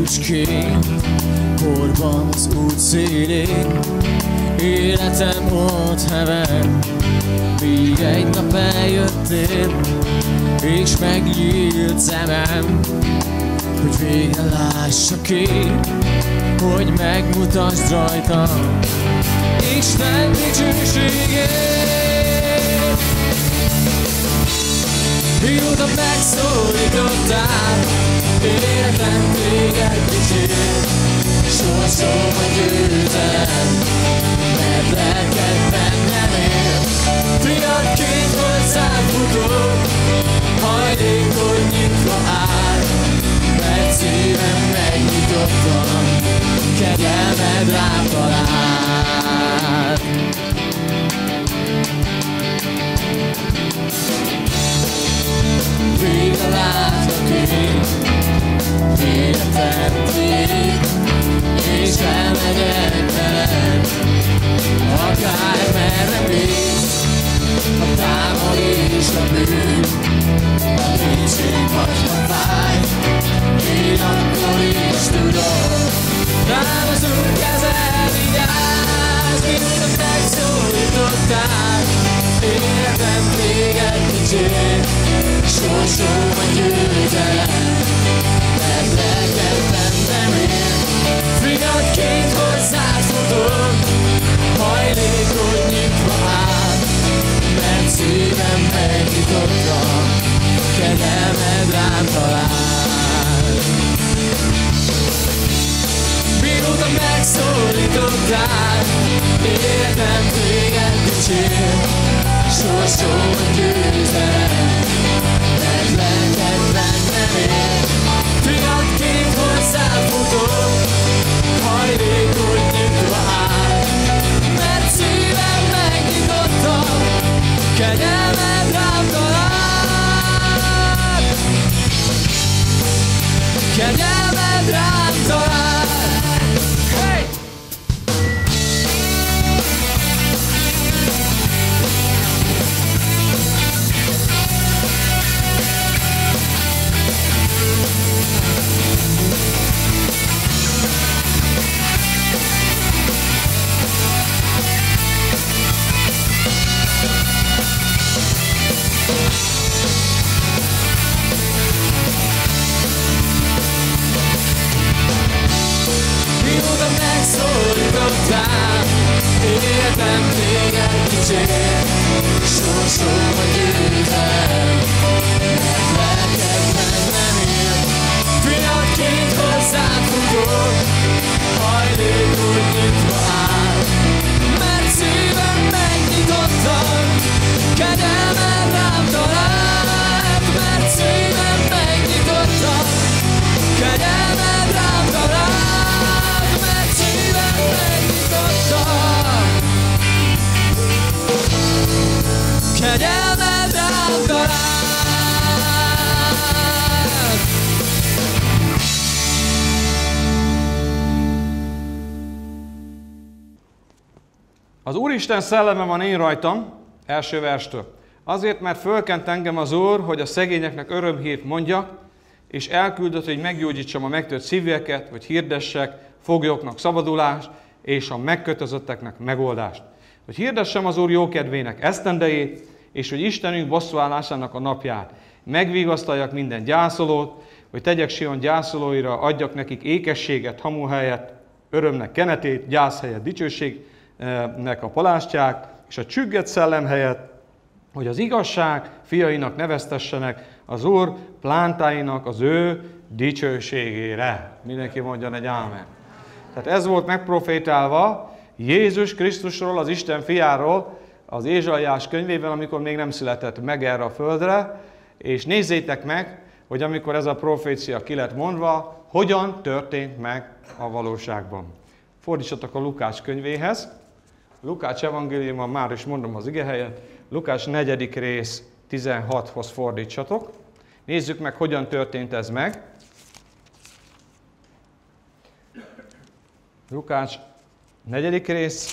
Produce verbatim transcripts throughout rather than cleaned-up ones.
tücskén, korban az út szélén, életem ott hever, míg egy nap eljöttél, és megnyílt szemem, hogy végre lássak én, hogy megmutasd rajtam Isten dicsőségét. Mióta megszólítottál, életem téged dicsér, sorsom a győzelem, mert lelked bennem él. Fiatként hozzád futok, hajlékod nyitva áll, mert szívem megnyitottam, kegyelmed rám talál. Végre látlak én, életem tiéd, és elmegyek veled, akármerre mész. A támad és a bűn, a kétség vagy a fáj, én akkor is tudom, rám az Úr keze vigyáz. Mióta megszólítottál, életem téged dicsér, sorsom a győzelem, mert lelked bennem él. Fiatként hozzád futok, hajlékod nyitva áll, mert szívem megnyitottam, kegyelmed rám talál. Mióta megszólítottál, életem téged dicsér, sorsom a győzelem, mert lelked bennem él. Fiatként hozzád futok, hajlékod nyitva áll, mert szívem megnyitottam, kegyelmed rám talál. Kegyelmed rám talál. Hey! Mióta megszólítottál, életem téged dicsér, sorsom a győzelem, mert lelked bennem él. Fiatként hozzád futok, hajlékod nyitva áll, mert szívem megnyitottam, kegyelmed rám talált, mert szívem megnyitottam, kegyelmed rám talált, mert szívem megnyitottam, kegyelmed rám talált. Az Úristen szelleme van én rajtam, első verstől. Azért, mert fölkent engem az Úr, hogy a szegényeknek örömhírt mondjak, és elküldött, hogy meggyógyítsam a megtört szívűeket, hogy hirdessek foglyoknak szabadulást, és a megkötözötteknek megoldást. Hogy hirdessem az Úr jókedvének esztendejét, és hogy Istenünk bosszúállásának a napját. Megvigasztaljak minden gyászolót, hogy tegyek Sion gyászolóira, adjak nekik ékességet, hamu helyett, örömnek kenetét, gyász helyett dicsőségnek a palástják, és a csüggett szellem helyett, hogy az igazság fiainak neveztessenek az Úr plántáinak az ő dicsőségére. Mindenki mondjon egy ámen. Tehát ez volt megprofétálva Jézus Krisztusról, az Isten fiáról, az Ézsaiás könyvében, amikor még nem született meg erre a földre, és nézzétek meg, hogy amikor ez a profécia ki lett mondva, hogyan történt meg a valóságban. Fordítsatok a Lukács könyvéhez. Lukács evangéliuma, már is mondom az igehelyet, Lukács negyedik rész tizenhathoz fordítsatok. Nézzük meg, hogyan történt ez meg. Lukács negyedik rész,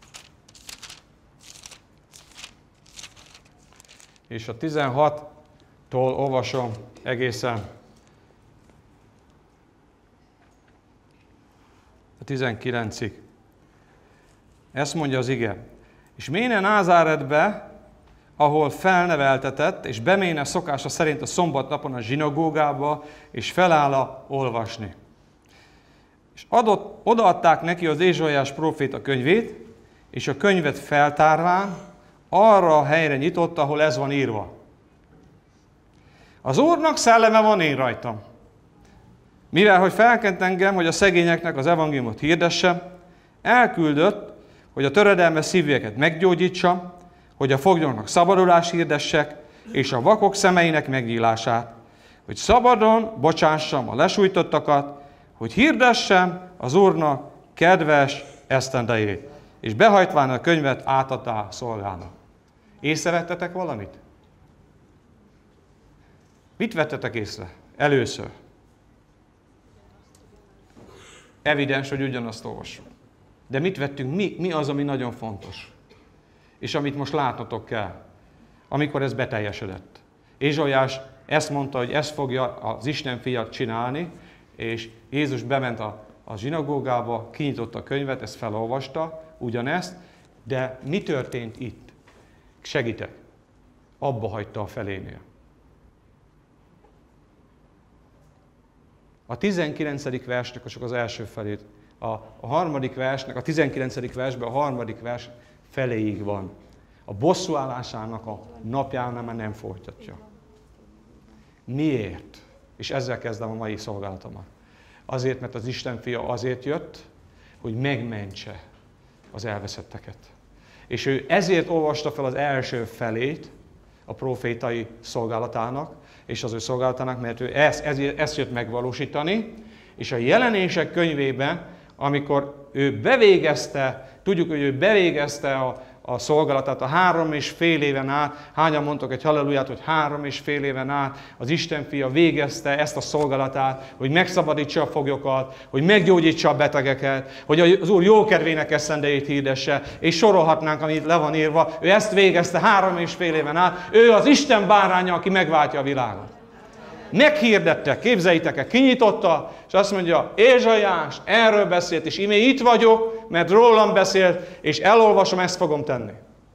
és a tizenhat olvasom egészen a tizenkilencig. Ezt mondja az ige. És méne Názáretbe, ahol felneveltetett, és beméne szokása szerint a szombatnapon a zsinagógába, és feláll olvasni. És adott, odaadták neki az Ézsaiás próféta könyvét, és a könyvet feltárván arra a helyre nyitott, ahol ez van írva. Az Úrnak szelleme van én rajtam. Mivel, hogy felkent engem, hogy a szegényeknek az evangéliumot hirdessem, elküldött, hogy a töredelmes szívűeket meggyógyítsam, hogy a foglyoknak szabadulást hirdessek, és a vakok szemeinek megnyílását, hogy szabadon bocsássam a lesújtottakat, hogy hirdessem az Úrnak kedves esztendejét, és behajtván a könyvet átadta szolgának. Észrevettetek valamit? Mit vettetek észre? Először. Evidens, hogy ugyanazt olvassuk. De mit vettünk? Mi, mi az, ami nagyon fontos? És amit most látnotok kell, amikor ez beteljesedett. Ézsaiás ezt mondta, hogy ezt fogja az Isten fiat csinálni, és Jézus bement a, a zsinagógába, kinyitotta a könyvet, ezt felolvasta, ugyanezt, de mi történt itt? Segítek. Abba hagyta a felénél. A tizenkilencedik versnek csak az első felét, a, a harmadik versnek, a tizenkilencedik versben a harmadik vers feléig van. A bosszúállásának a napjánál már nem folytatja. Miért? És ezzel kezdem a mai szolgálatomat. Azért, mert az Isten fia azért jött, hogy megmentse az elveszetteket. És ő ezért olvasta fel az első felét a profétai szolgálatának, és az ő szolgálatának, mert ő ezt, ezért, ezt jött megvalósítani, és a jelenések könyvében, amikor ő bevégezte, tudjuk, hogy ő bevégezte a, a szolgálatát a három és fél éven át, hányan mondtok egy halleluját, hogy három és fél éven át az Isten fia végezte ezt a szolgálatát, hogy megszabadítsa a foglyokat, hogy meggyógyítsa a betegeket, hogy az Úr jókedvének eszendejét hirdesse, és sorolhatnánk, amit le van írva. Ő ezt végezte három és fél éven át. Ő az Isten báránya, aki megváltja a világot. Meghirdette, képzeljétek el, kinyitotta, és azt mondja, Ézsaiás erről beszélt, és íme itt vagyok, mert rólam beszélt, és elolvasom, ezt fogom tenni.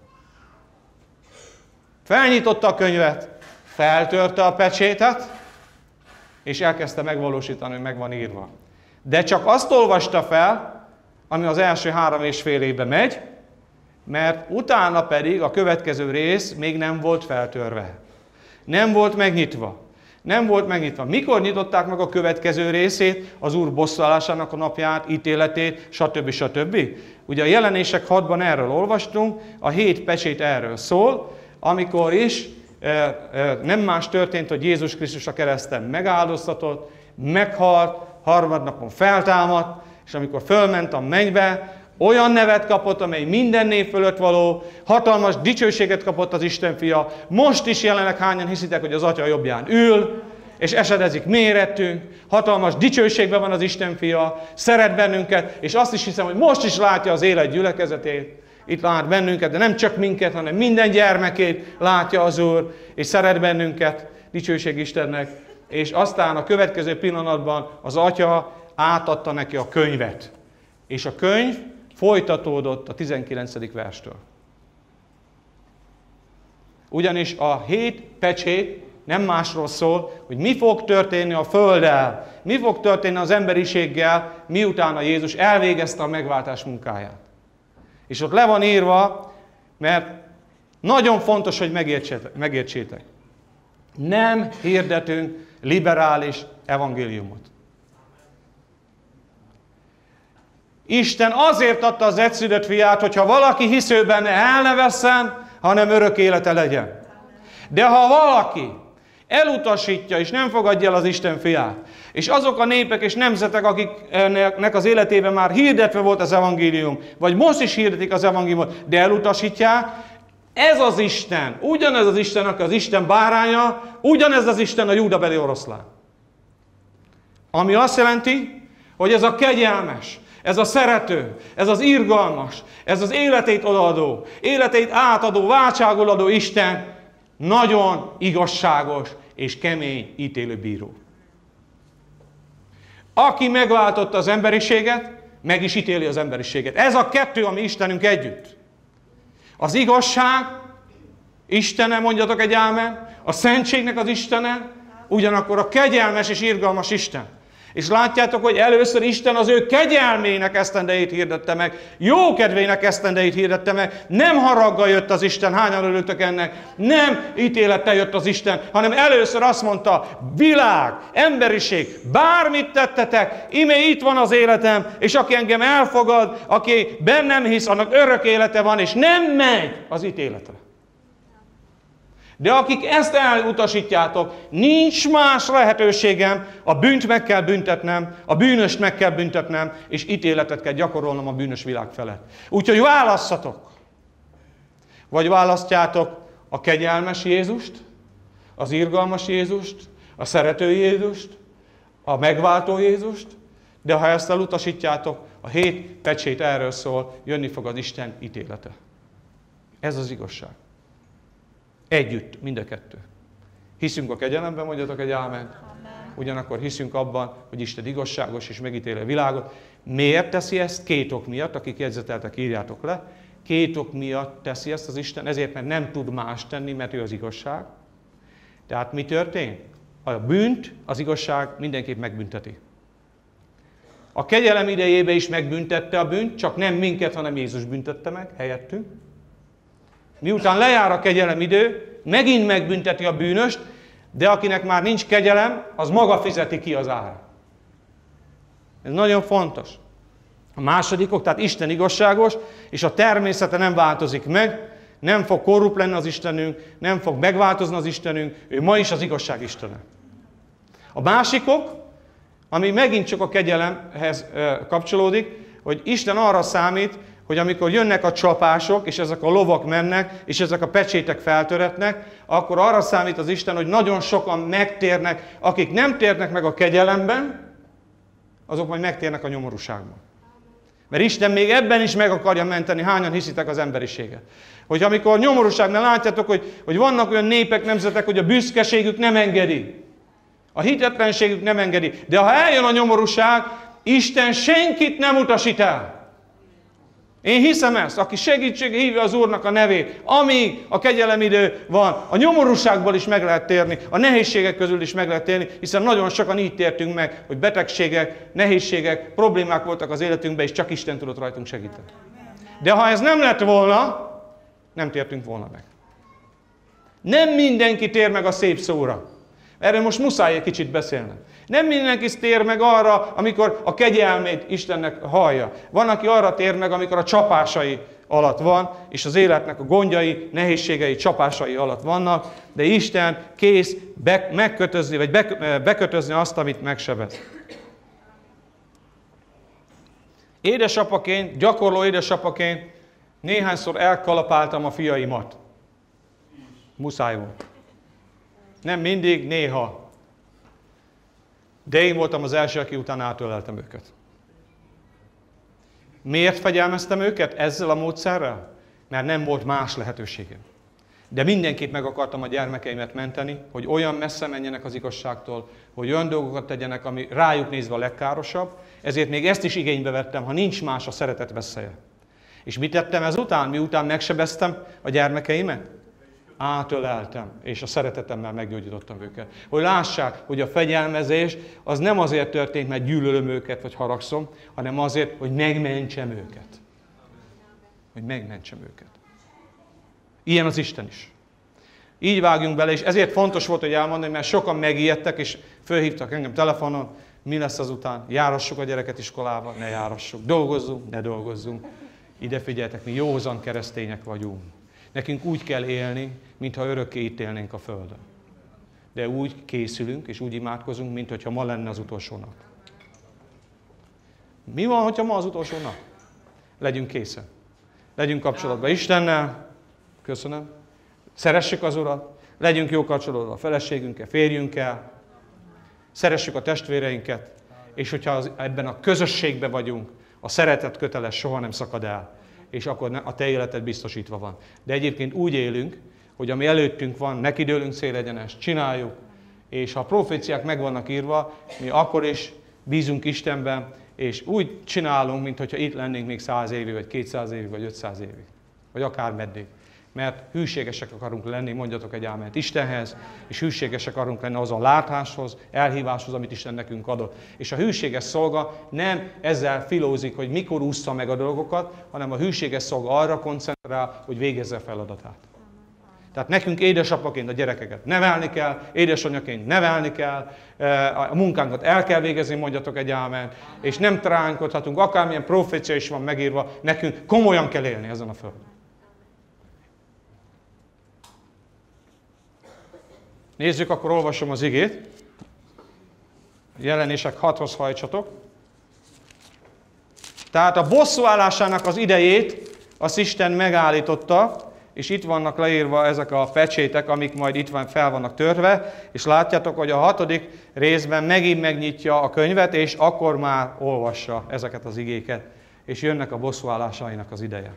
Felnyitotta a könyvet, feltörte a pecsétet, és elkezdte megvalósítani, hogy meg van írva. De csak azt olvasta fel, ami az első három és fél évben megy, mert utána pedig a következő rész még nem volt feltörve. Nem volt megnyitva. Nem volt megnyitva. Mikor nyitották meg a következő részét, az Úr bosszúállásának a napját, ítéletét, stb. stb. Ugye a jelenések hatban erről olvastunk, a hét pecsét erről szól, amikor is e, e, nem más történt, hogy Jézus Krisztus a kereszten megáldoztatott, meghalt, harmadnapon feltámadt, és amikor fölment a mennybe, olyan nevet kapott, amely minden név fölött való, hatalmas dicsőséget kapott az Isten fia. Most is jelenleg hányan hiszitek, hogy az Atya jobbján ül, és esedezik mérettünk, hatalmas dicsőségben van az Isten fia, szeret bennünket, és azt is hiszem, hogy most is látja az élet gyülekezetét. Itt lát bennünket, de nem csak minket, hanem minden gyermekét látja az Úr, és szeret bennünket, dicsőség Istennek. És aztán a következő pillanatban az Atya átadta neki a könyvet. És a könyv folytatódott a tizenkilencedik verstől. Ugyanis a hét pecsét nem másról szól, hogy mi fog történni a Földdel, mi fog történni az emberiséggel, miután a Jézus elvégezte a megváltás munkáját. És ott le van írva, mert nagyon fontos, hogy megértsétek. Nem hirdetünk liberális evangéliumot. Isten azért adta az egyszülött fiát, hogyha valaki hisz ő benne, el ne vesszen, hanem örök élete legyen. De ha valaki elutasítja és nem fogadja el az Isten fiát, és azok a népek és nemzetek, akiknek az életében már hirdetve volt az evangélium, vagy most is hirdetik az evangéliumot, de elutasítják, ez az Isten, ugyanez az Isten, aki az Isten báránya, ugyanez az Isten a júdabeli oroszlán. Ami azt jelenti, hogy ez a kegyelmes, ez a szerető, ez az irgalmas, ez az életét odaadó, életét átadó, váltságul adó Isten nagyon igazságos, és kemény ítélőbíró. Aki megváltotta az emberiséget, meg is ítéli az emberiséget. Ez a kettő, ami Istenünk együtt. Az igazság, Istene, mondjatok egy ámen, a szentségnek az Istene, ugyanakkor a kegyelmes és irgalmas Isten. És látjátok, hogy először Isten az ő kegyelmének esztendejét hirdette meg, jókedvének esztendejét hirdette meg, nem haraggal jött az Isten, hányan örültök ennek, nem ítélettel jött az Isten, hanem először azt mondta, világ, emberiség, bármit tettetek, ime itt van az életem, és aki engem elfogad, aki bennem hisz, annak örök élete van, és nem megy az ítéletre. De akik ezt elutasítjátok, nincs más lehetőségem, a bűnt meg kell büntetnem, a bűnöst meg kell büntetnem, és ítéletet kell gyakorolnom a bűnös világ felett. Úgyhogy válasszatok! Vagy választjátok a kegyelmes Jézust, az irgalmas Jézust, a szerető Jézust, a megváltó Jézust, de ha ezt elutasítjátok, a hét pecsét erről szól, jönni fog az Isten ítélete. Ez az igazság. Együtt, mind a kettő. Hiszünk a kegyelemben, mondjatok egy áment. Ugyanakkor hiszünk abban, hogy Isten igazságos és megítéli a világot. Miért teszi ezt? Két ok miatt, akik jegyzeteltek, írjátok le. Két ok miatt teszi ezt az Isten, ezért, mert nem tud más tenni, mert ő az igazság. Tehát mi történt? A bűnt, az igazság mindenképp megbünteti. A kegyelem idejében is megbüntette a bűnt, csak nem minket, hanem Jézus büntette meg helyettünk. Miután lejár a kegyelem idő, megint megbünteti a bűnöst, de akinek már nincs kegyelem, az maga fizeti ki az ára. Ez nagyon fontos. A másodikok, tehát Isten igazságos, és a természete nem változik meg, nem fog korrupt lenni az Istenünk, nem fog megváltozni az Istenünk, ő ma is az igazság Istene. A másikok, ami megint csak a kegyelemhez kapcsolódik, hogy Isten arra számít, hogy amikor jönnek a csapások, és ezek a lovak mennek, és ezek a pecsétek feltöretnek, akkor arra számít az Isten, hogy nagyon sokan megtérnek, akik nem térnek meg a kegyelemben, azok majd megtérnek a nyomorúságban. Mert Isten még ebben is meg akarja menteni, hányan hiszitek az emberiséget. Hogy amikor nyomorúságnál látjátok, hogy, hogy vannak olyan népek, nemzetek, hogy a büszkeségük nem engedi. A hitetlenségük nem engedi. De ha eljön a nyomorúság, Isten senkit nem utasít el. Én hiszem ezt, aki segítség hívja az Úrnak a nevét, amíg a kegyelemidő van, a nyomorúságból is meg lehet térni, a nehézségek közül is meg lehet térni, hiszen nagyon sokan így tértünk meg, hogy betegségek, nehézségek, problémák voltak az életünkben, és csak Isten tudott rajtunk segíteni. De ha ez nem lett volna, nem tértünk volna meg. Nem mindenki tér meg a szép szóra. Erről most muszáj egy kicsit beszélni. Nem mindenki tér meg arra, amikor a kegyelmét Istennek hallja. Van, aki arra tér meg, amikor a csapásai alatt van, és az életnek a gondjai, nehézségei, csapásai alatt vannak, de Isten kész be, megkötözni, vagy be, bekötözni azt, amit megsebez. Édesapaként, gyakorló édesapaként néhányszor elkalapáltam a fiaimat. Muszáj volt. Nem mindig, néha. De én voltam az első, aki utána átöleltem őket. Miért fegyelmeztem őket ezzel a módszerrel? Mert nem volt más lehetőségem. De mindenképp meg akartam a gyermekeimet menteni, hogy olyan messze menjenek az igazságtól, hogy olyan dolgokat tegyenek, ami rájuk nézve a legkárosabb. Ezért még ezt is igénybe vettem, ha nincs más, a szeretet veszélye. És mit tettem ezután, miután megsebeztem a gyermekeimet? Átöleltem, és a szeretetemmel meggyógyítottam őket. Hogy lássák, hogy a fegyelmezés az nem azért történt, mert gyűlölöm őket, vagy haragszom, hanem azért, hogy megmentsem őket. Hogy megmentsem őket. Ilyen az Isten is. Így vágjunk bele, és ezért fontos volt, hogy elmondani, mert sokan megijedtek, és fölhívtak engem telefonon, mi lesz azután, járassuk a gyereket iskolába, ne járassuk, dolgozzunk, ne dolgozzunk. Ide figyeljetek, mi józan keresztények vagyunk. Nekünk úgy kell élni, mintha örökké itt élnénk a Földön. De úgy készülünk, és úgy imádkozunk, mintha ma lenne az utolsó nap. Mi van, hogyha ma az utolsó nap? Legyünk készen. Legyünk kapcsolatban Istennel. Köszönöm. Szeressük az Urat. Legyünk jó kapcsolatban a feleségünkkel, férjünkkel. Szeressük a testvéreinket. És hogyha az, ebben a közösségben vagyunk, a szeretet köteles, soha nem szakad el. És akkor a te életed biztosítva van. De egyébként úgy élünk, hogy ami előttünk van, nekidőlünk célegyenes, csináljuk, És ha a proféciák meg vannak írva, mi akkor is bízunk Istenben, és úgy csinálunk, mintha itt lennénk még száz évig, vagy kétszáz évig, vagy ötszáz évig. Vagy akár meddig. Mert hűségesek akarunk lenni, mondjatok egy áment Istenhez, és hűségesek akarunk lenni az a látáshoz, elhíváshoz, amit Isten nekünk adott. És a hűséges szolga nem ezzel filózik, hogy mikor ússza meg a dolgokat, hanem a hűséges szolga arra koncentrál, hogy végezze a feladatát. Tehát nekünk édesapaként a gyerekeket nevelni kell, édesanyaként nevelni kell, a munkánkat el kell végezni, mondjatok egy áment, és nem tránkodhatunk, akármilyen profécia is van megírva, nekünk komolyan kell élni ezen a földön. Nézzük, akkor olvasom az igét. Jelenések hathoz hajtsatok. Tehát a bosszúállásának az idejét azt Isten megállította, és itt vannak leírva ezek a pecsétek, amik majd itt van, fel vannak törve, és látjátok, hogy a hatodik részben megint megnyitja a könyvet, és akkor már olvassa ezeket az igéket, és jönnek a bosszúállásainak az ideje.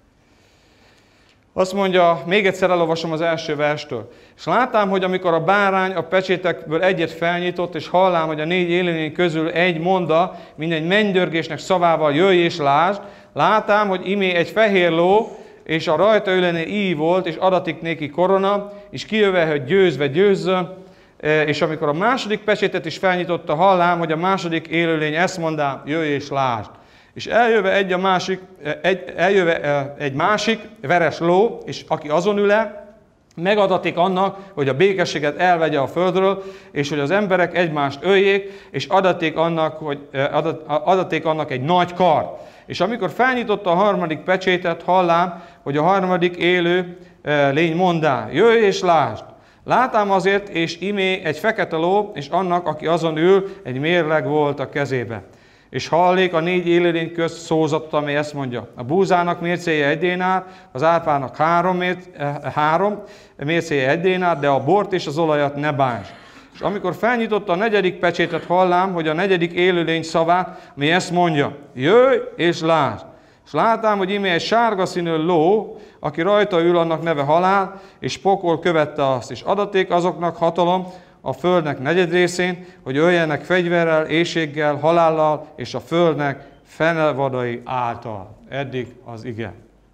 Azt mondja, még egyszer elolvasom az első verstől. És látám, hogy amikor a bárány a pecsétekből egyet felnyitott, és hallám, hogy a négy élőlény közül egy mondta, mindegy mennydörgésnek szavával, jöjj és lásd, látám, hogy imé egy fehér ló, és a rajta ülőnél így volt, és adatik néki korona, és kijöve, hogy győzve győzzön, és amikor a második pecsétet is felnyitotta, hallám, hogy a második élőlény ezt mondá, jöjj és lásd. És eljöve egy, a másik, egy, eljöve egy másik veres ló, és aki azon ül-e, megadatik annak, hogy a békességet elvegye a földről, és hogy az emberek egymást öljék, és adaték annak, hogy, adat, adaték annak egy nagy kar. És amikor felnyitotta a harmadik pecsétet, hallám, hogy a harmadik élő lény mondá, jöjj és lásd. Látám azért, és imé egy fekete ló, és annak, aki azon ül, egy mérleg volt a kezébe. És hallék a négy élőlény közt szózatot, amely ezt mondja. A búzának mércéje egy dénár, az árpának három, mérc, három mércéje egy dénár, de a bort és az olajat ne bánts. És amikor felnyitotta a negyedik pecsétet, hallám, hogy a negyedik élőlény szavát, ami ezt mondja, jöjj és lásd. És látám, hogy íme egy sárga színű ló, aki rajta ül, annak neve halál, és pokol követte azt. És adaték azoknak hatalom a földnek negyed részén, hogy öljenek fegyverrel, éhséggel, halállal, és a földnek fenevadai által. Eddig az ige.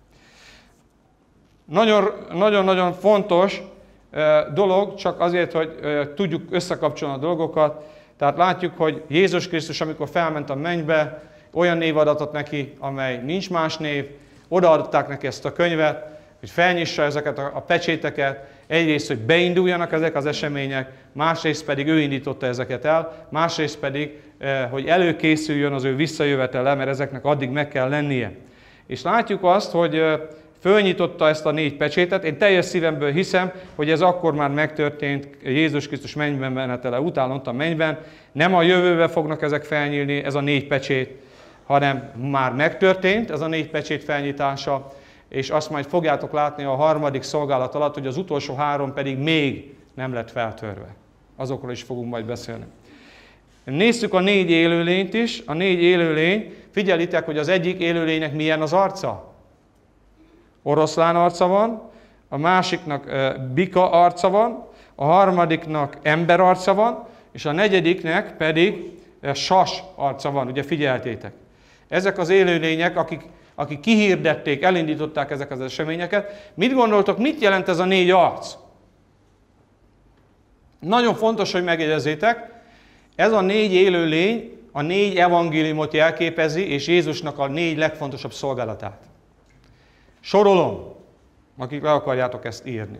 Nagyon-nagyon fontos dolog, csak azért, hogy tudjuk összekapcsolni a dolgokat. Tehát látjuk, hogy Jézus Krisztus, amikor felment a mennybe, olyan név adatot neki, amely nincs más név, odaadták neki ezt a könyvet, hogy felnyissa ezeket a pecséteket, egyrészt, hogy beinduljanak ezek az események, másrészt pedig ő indította ezeket el, másrészt pedig, hogy előkészüljön az ő visszajövetele, mert ezeknek addig meg kell lennie. És látjuk azt, hogy fölnyitotta ezt a négy pecsétet. Én teljes szívemből hiszem, hogy ez akkor már megtörtént Jézus Krisztus mennyben menetele után, ott a mennyben. Nem a jövőbe fognak ezek felnyílni, ez a négy pecsét, hanem már megtörtént ez a négy pecsét felnyitása, és azt majd fogjátok látni a harmadik szolgálat alatt, hogy az utolsó három pedig még nem lett feltörve. Azokról is fogunk majd beszélni. Nézzük a négy élőlényt is. A négy élőlény, figyelitek, hogy az egyik élőlénynek milyen az arca? Oroszlán arca van, a másiknak bika arca van, a harmadiknak ember arca van, és a negyediknek pedig sas arca van, ugye figyeltétek. Ezek az élőlények, akik, akik kihirdették, elindították ezek az eseményeket. Mit gondoltok, mit jelent ez a négy arc? Nagyon fontos, hogy megjegyezzétek, ez a négy élőlény a négy evangéliumot jelképezi, és Jézusnak a négy legfontosabb szolgálatát. Sorolom, akik le akarjátok ezt írni.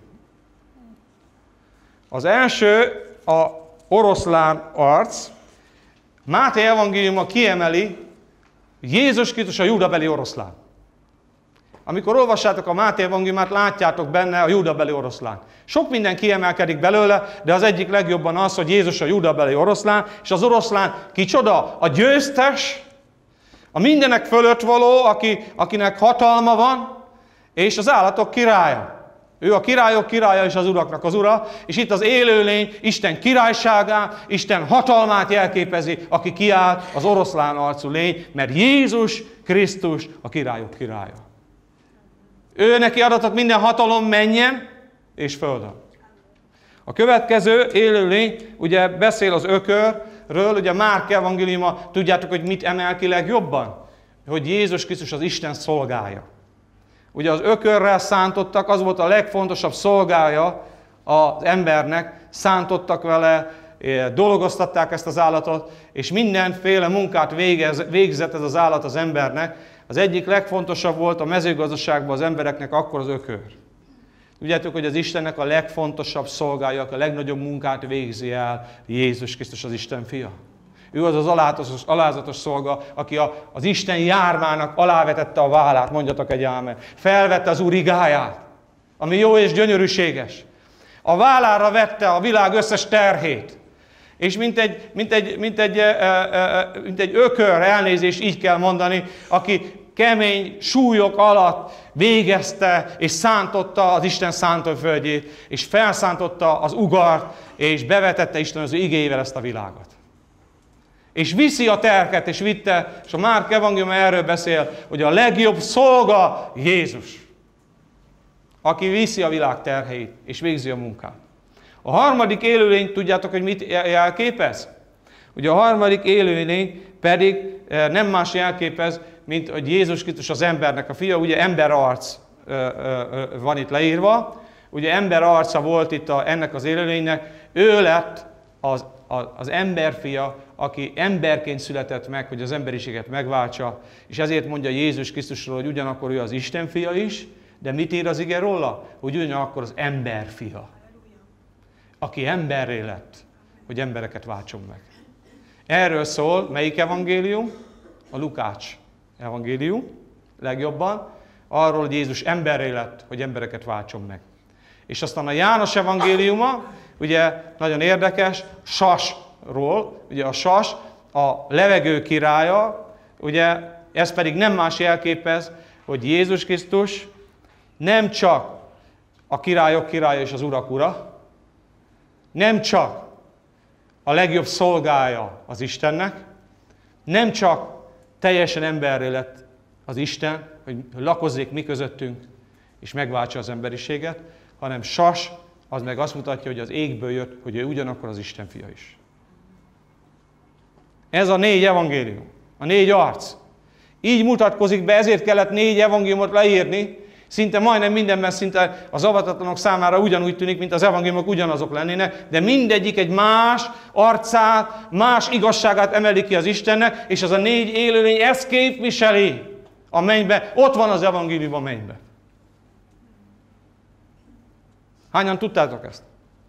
Az első a oroszlán arc. Máté evangéliuma kiemeli, Jézus Krisztus a júdabeli oroszlán. Amikor olvassátok a Máté evangéliumát, látjátok benne a júdabeli oroszlán. Sok minden kiemelkedik belőle, de az egyik legjobban az, hogy Jézus a júdabeli oroszlán, és az oroszlán kicsoda? A győztes, a mindenek fölött való, aki, akinek hatalma van, és az állatok királya. Ő a királyok királya és az uraknak az ura, és itt az élőlény Isten királyságát, Isten hatalmát jelképezi, aki kiáll, az oroszlán arcú lény, mert Jézus Krisztus a királyok királya. Ő neki adatott minden hatalom menjen és földön. A következő élőlény, ugye beszél az ökörről, ugye Márk evangéliuma, tudjátok, hogy mit emel ki legjobban? Hogy Jézus Krisztus az Isten szolgája. Ugye az ökörrel szántottak, az volt a legfontosabb szolgája az embernek, szántottak vele, dolgoztatták ezt az állatot, és mindenféle munkát végez, végzett ez az állat az embernek. Az egyik legfontosabb volt a mezőgazdaságban az embereknek akkor az ökör. Tudjátok, hogy az Istennek a legfontosabb szolgája, a legnagyobb munkát végzi el Jézus Krisztus az Isten fia. Ő az az alázatos, alázatos szolga, aki a, az Isten jármának alávetette a vállát, mondjatok egy ámen. Felvette az Úr igáját, ami jó és gyönyörűséges. A vállára vette a világ összes terhét. És mint egy, mint egy, mint egy, mint egy ökör, elnézés, így kell mondani, aki kemény súlyok alatt végezte és szántotta az Isten szántóföldjét, és felszántotta az ugart, és bevetette Isten az ő igéjével ezt a világot. És viszi a terhet, és vitte, és a Márk evangéliuma erről beszél, hogy a legjobb szolga Jézus, aki viszi a világ terheit, és végzi a munkát. A harmadik élőlény, tudjátok, hogy mit jelképez? Ugye a harmadik élőlény pedig nem más jelképez, mint hogy Jézus Krisztus az embernek a fia, ugye emberarc van itt leírva, ugye emberarca volt itt a, ennek az élőlénynek, ő lett az, az, az emberfia, aki emberként született meg, hogy az emberiséget megváltsa, és ezért mondja Jézus Krisztusról, hogy ugyanakkor ő az Isten fia is, de mit ír az ige róla? Hogy ugyanakkor az emberfia, aki emberré lett, hogy embereket váltson meg. Erről szól melyik evangélium? A Lukács evangélium legjobban, arról, hogy Jézus emberré lett, hogy embereket váltson meg. És aztán a János evangéliuma, ugye nagyon érdekes, Sasról, ugye a Sas a levegő királya, ugye ez pedig nem más jelképez, hogy Jézus Krisztus nem csak a királyok királya és az urak ura, nem csak a legjobb szolgája az Istennek, nem csak teljesen emberré lett az Isten, hogy lakozzék mi közöttünk, és megváltsa az emberiséget, hanem Sas, az meg azt mutatja, hogy az égből jött, hogy ő ugyanakkor az Isten fia is. Ez a négy evangélium, a négy arc. Így mutatkozik be, ezért kellett négy evangéliumot leírni, szinte majdnem mindenben szinte az avatatlanok számára ugyanúgy tűnik, mint az evangéliumok ugyanazok lennének, de mindegyik egy más arcát, más igazságát emeli ki az Istennek, és az a négy élőlény ezt képviseli a mennybe. Ott van az evangélium a mennybe. Hányan tudtátok ezt?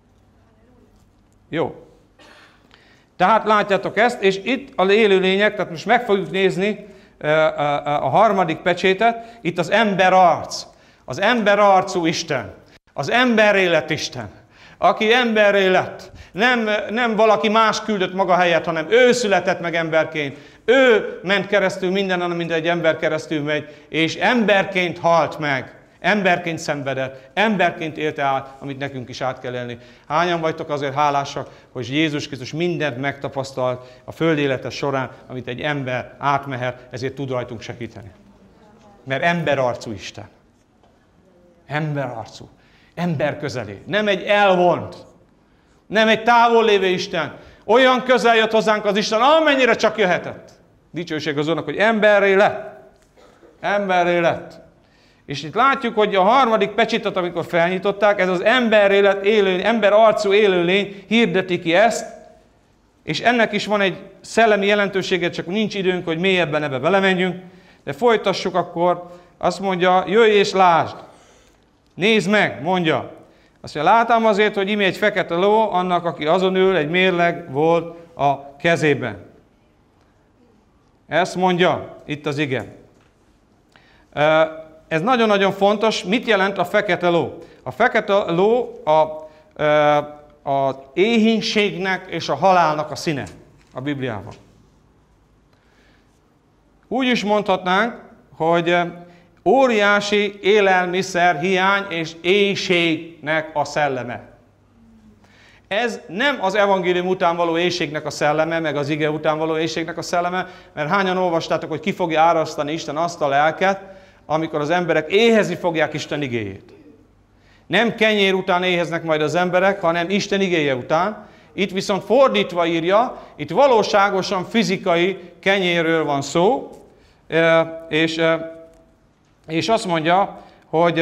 Jó. Tehát látjátok ezt, és itt az élőlények, tehát most meg fogjuk nézni a harmadik pecsétet, itt az ember arc. Az ember arcú Isten. Az emberré lett Isten. Aki emberré lett. Nem, nem valaki más küldött maga helyett, hanem ő született meg emberként. Ő ment keresztül mindenan, mint egy ember keresztül megy, és emberként halt meg. Emberként szenvedett, emberként élte át, amit nekünk is át kell élni. Hányan vagytok azért hálásak, hogy Jézus Krisztus mindent megtapasztalt a föld élete során, amit egy ember átmehet, ezért tud rajtunk segíteni. Mert emberarcú Isten. Emberarcú. Ember közelé. Nem egy elvont. Nem egy távol lévő Isten. Olyan közel jött hozzánk az Isten, amennyire csak jöhetett. Dicsőség az Úrnak, hogy emberré lett. Emberré lett. És itt látjuk, hogy a harmadik pecsétet, amikor felnyitották, ez az ember élet élőlény, ember arcú élőlény hirdeti ki ezt, és ennek is van egy szellemi jelentősége, csak nincs időnk, hogy mélyebben ebbe belemenjünk, de folytassuk akkor, azt mondja, jöjj és lásd, nézd meg, mondja. Azt mondja, látám azért, hogy íme egy fekete ló, annak, aki azon ül, egy mérleg volt a kezében. Ezt mondja itt az ige. Ez nagyon-nagyon fontos. Mit jelent a fekete ló? A fekete ló a, a éhínségnek és a halálnak a színe a Bibliában. Úgy is mondhatnánk, hogy óriási élelmiszer hiány és éhségnek a szelleme. Ez nem az evangélium után való éhségnek a szelleme, meg az ige után való éhségnek a szelleme, mert hányan olvastátok, hogy ki fogja árasztani Isten azt a lelket, amikor az emberek éhezni fogják Isten igéjét. Nem kenyér után éheznek majd az emberek, hanem Isten igéje után. Itt viszont fordítva írja, itt valóságosan fizikai kenyérről van szó, és, és azt mondja, hogy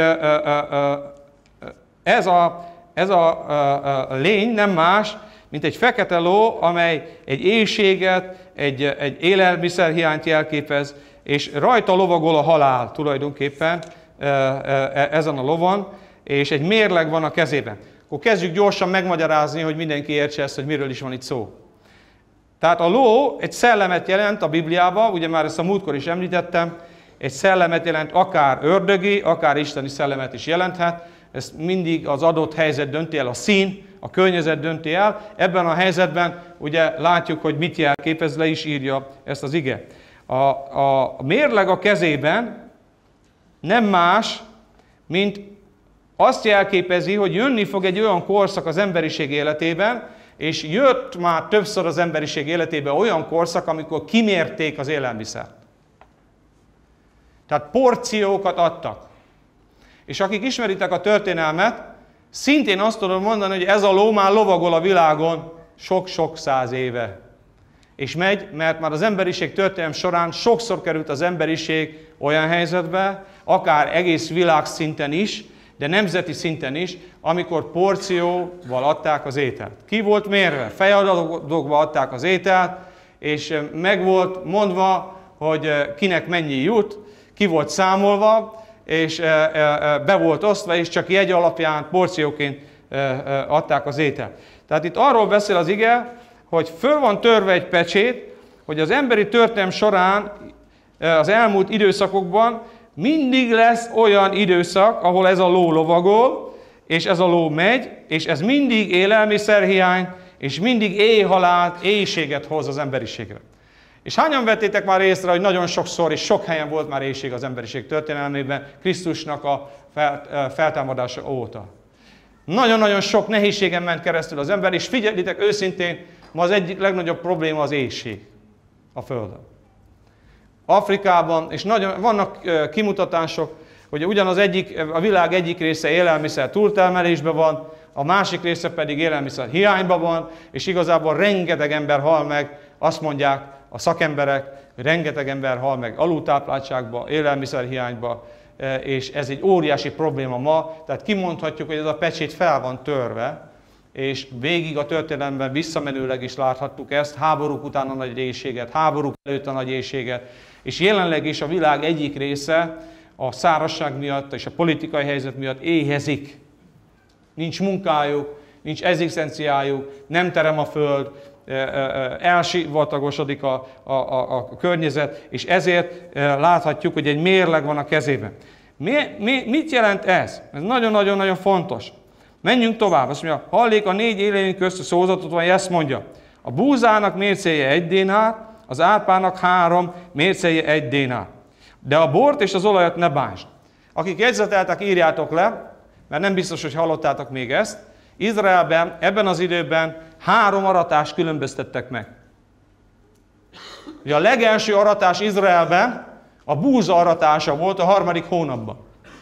ez a, ez a lény nem más, mint egy fekete ló, amely egy éhséget, egy, egy élelmiszerhiányt jelképez, és rajta lovagol a halál tulajdonképpen ezen a lovon, és egy mérleg van a kezében. Akkor kezdjük gyorsan megmagyarázni, hogy mindenki értse ezt, hogy miről is van itt szó. Tehát a ló egy szellemet jelent a Bibliában, ugye már ezt a múltkor is említettem, egy szellemet jelent, akár ördögi, akár isteni szellemet is jelenthet. Ezt mindig az adott helyzet dönti el, a szín, a környezet dönti el. Ebben a helyzetben ugye látjuk, hogy mit jelképez, le is írja ezt az ige. A, a mérleg a kezében nem más, mint azt jelképezi, hogy jönni fog egy olyan korszak az emberiség életében, és jött már többször az emberiség életében olyan korszak, amikor kimérték az élelmiszert. Tehát porciókat adtak. És akik ismeritek a történelmet, szintén azt tudom mondani, hogy ez a ló már lovagol a világon sok-sok száz éve. És megy, mert már az emberiség történelem során sokszor került az emberiség olyan helyzetbe, akár egész világszinten is, de nemzeti szinten is, amikor porcióval adták az ételt. Ki volt mérve? Fejadatokba adták az ételt, és meg volt mondva, hogy kinek mennyi jut, ki volt számolva, és be volt osztva, és csak jegy alapján porcióként adták az ételt. Tehát itt arról beszél az ige, hogy föl van törve egy pecsét, hogy az emberi történelem során az elmúlt időszakokban mindig lesz olyan időszak, ahol ez a ló lovagol, és ez a ló megy, és ez mindig élelmiszerhiány, és mindig éhhalált, éhséget hoz az emberiségre. És hányan vettétek már észre, hogy nagyon sokszor és sok helyen volt már éhség az emberiség történelmében, Krisztusnak a feltámadása óta. Nagyon-nagyon sok nehézségen ment keresztül az ember, és figyeljétek őszintén, ma az egyik legnagyobb probléma az éhség a Földön. Afrikában, és nagyon, vannak kimutatások, hogy ugyanaz egyik, a világ egyik része élelmiszer túltermelésben van, a másik része pedig élelmiszer hiányban van, és igazából rengeteg ember hal meg, azt mondják a szakemberek, hogy rengeteg ember hal meg alultápláltságba, élelmiszerhiányba, és ez egy óriási probléma ma, tehát kimondhatjuk, hogy ez a pecsét fel van törve, és végig a történelemben visszamenőleg is láthattuk ezt, háborúk után a nagy éhséget, háborúk előtt a nagy éhséget, és jelenleg is a világ egyik része a szárazság miatt és a politikai helyzet miatt éhezik. Nincs munkájuk, nincs egzisztenciájuk, nem terem a föld, elsivatagosodik a, a, a, a környezet, és ezért láthatjuk, hogy egy mérleg van a kezében. Mi, mi, mit jelent ez? Ez nagyon-nagyon-nagyon fontos. Menjünk tovább. Azt mondja, hallék a négy élőlény közt a szózatot van, ezt mondja. A búzának mércéje egy dénár, az árpának három, mércéje egy dénár. De a bort és az olajat ne bántsd. Akik jegyzeteltek, írjátok le, mert nem biztos, hogy hallottátok még ezt. Izraelben ebben az időben három aratást különböztettek meg. Ugye a legelső aratás Izraelben a búza aratása volt a harmadik hónapban.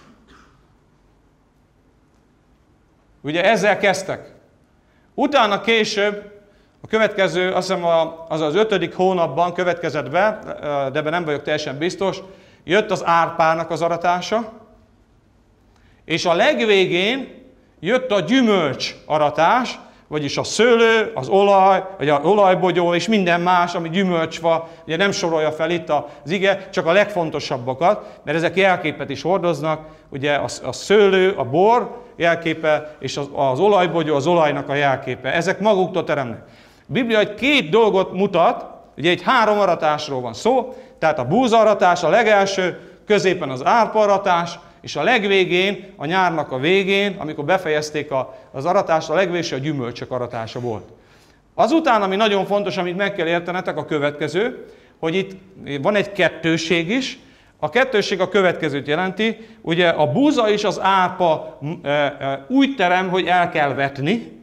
Ugye ezzel kezdtek. Utána később, a következő, azt hiszem az az ötödik hónapban következett be, de ebben nem vagyok teljesen biztos, jött az árpának az aratása, és a legvégén jött a gyümölcs aratás, vagyis a szőlő, az olaj, vagy az olajbogyó, és minden más, ami gyümölcsfa, ugye nem sorolja fel itt az ige, csak a legfontosabbakat, mert ezek jelképet is hordoznak, ugye a, a szőlő, a bor jelképe, és az, az olajbogyó, az olajnak a jelképe. Ezek maguktól teremnek. A Biblia egy két dolgot mutat, ugye egy három aratásról van szó, tehát a búzaratás a legelső, középen az árparatás, és a legvégén, a nyárnak a végén, amikor befejezték a, az aratást, a legvégső a gyümölcsök aratása volt. Azután, ami nagyon fontos, amit meg kell értenetek, a következő, hogy itt van egy kettőség is. A kettőség a következőt jelenti, ugye a búza és az árpa e, e, úgy terem, hogy el kell vetni,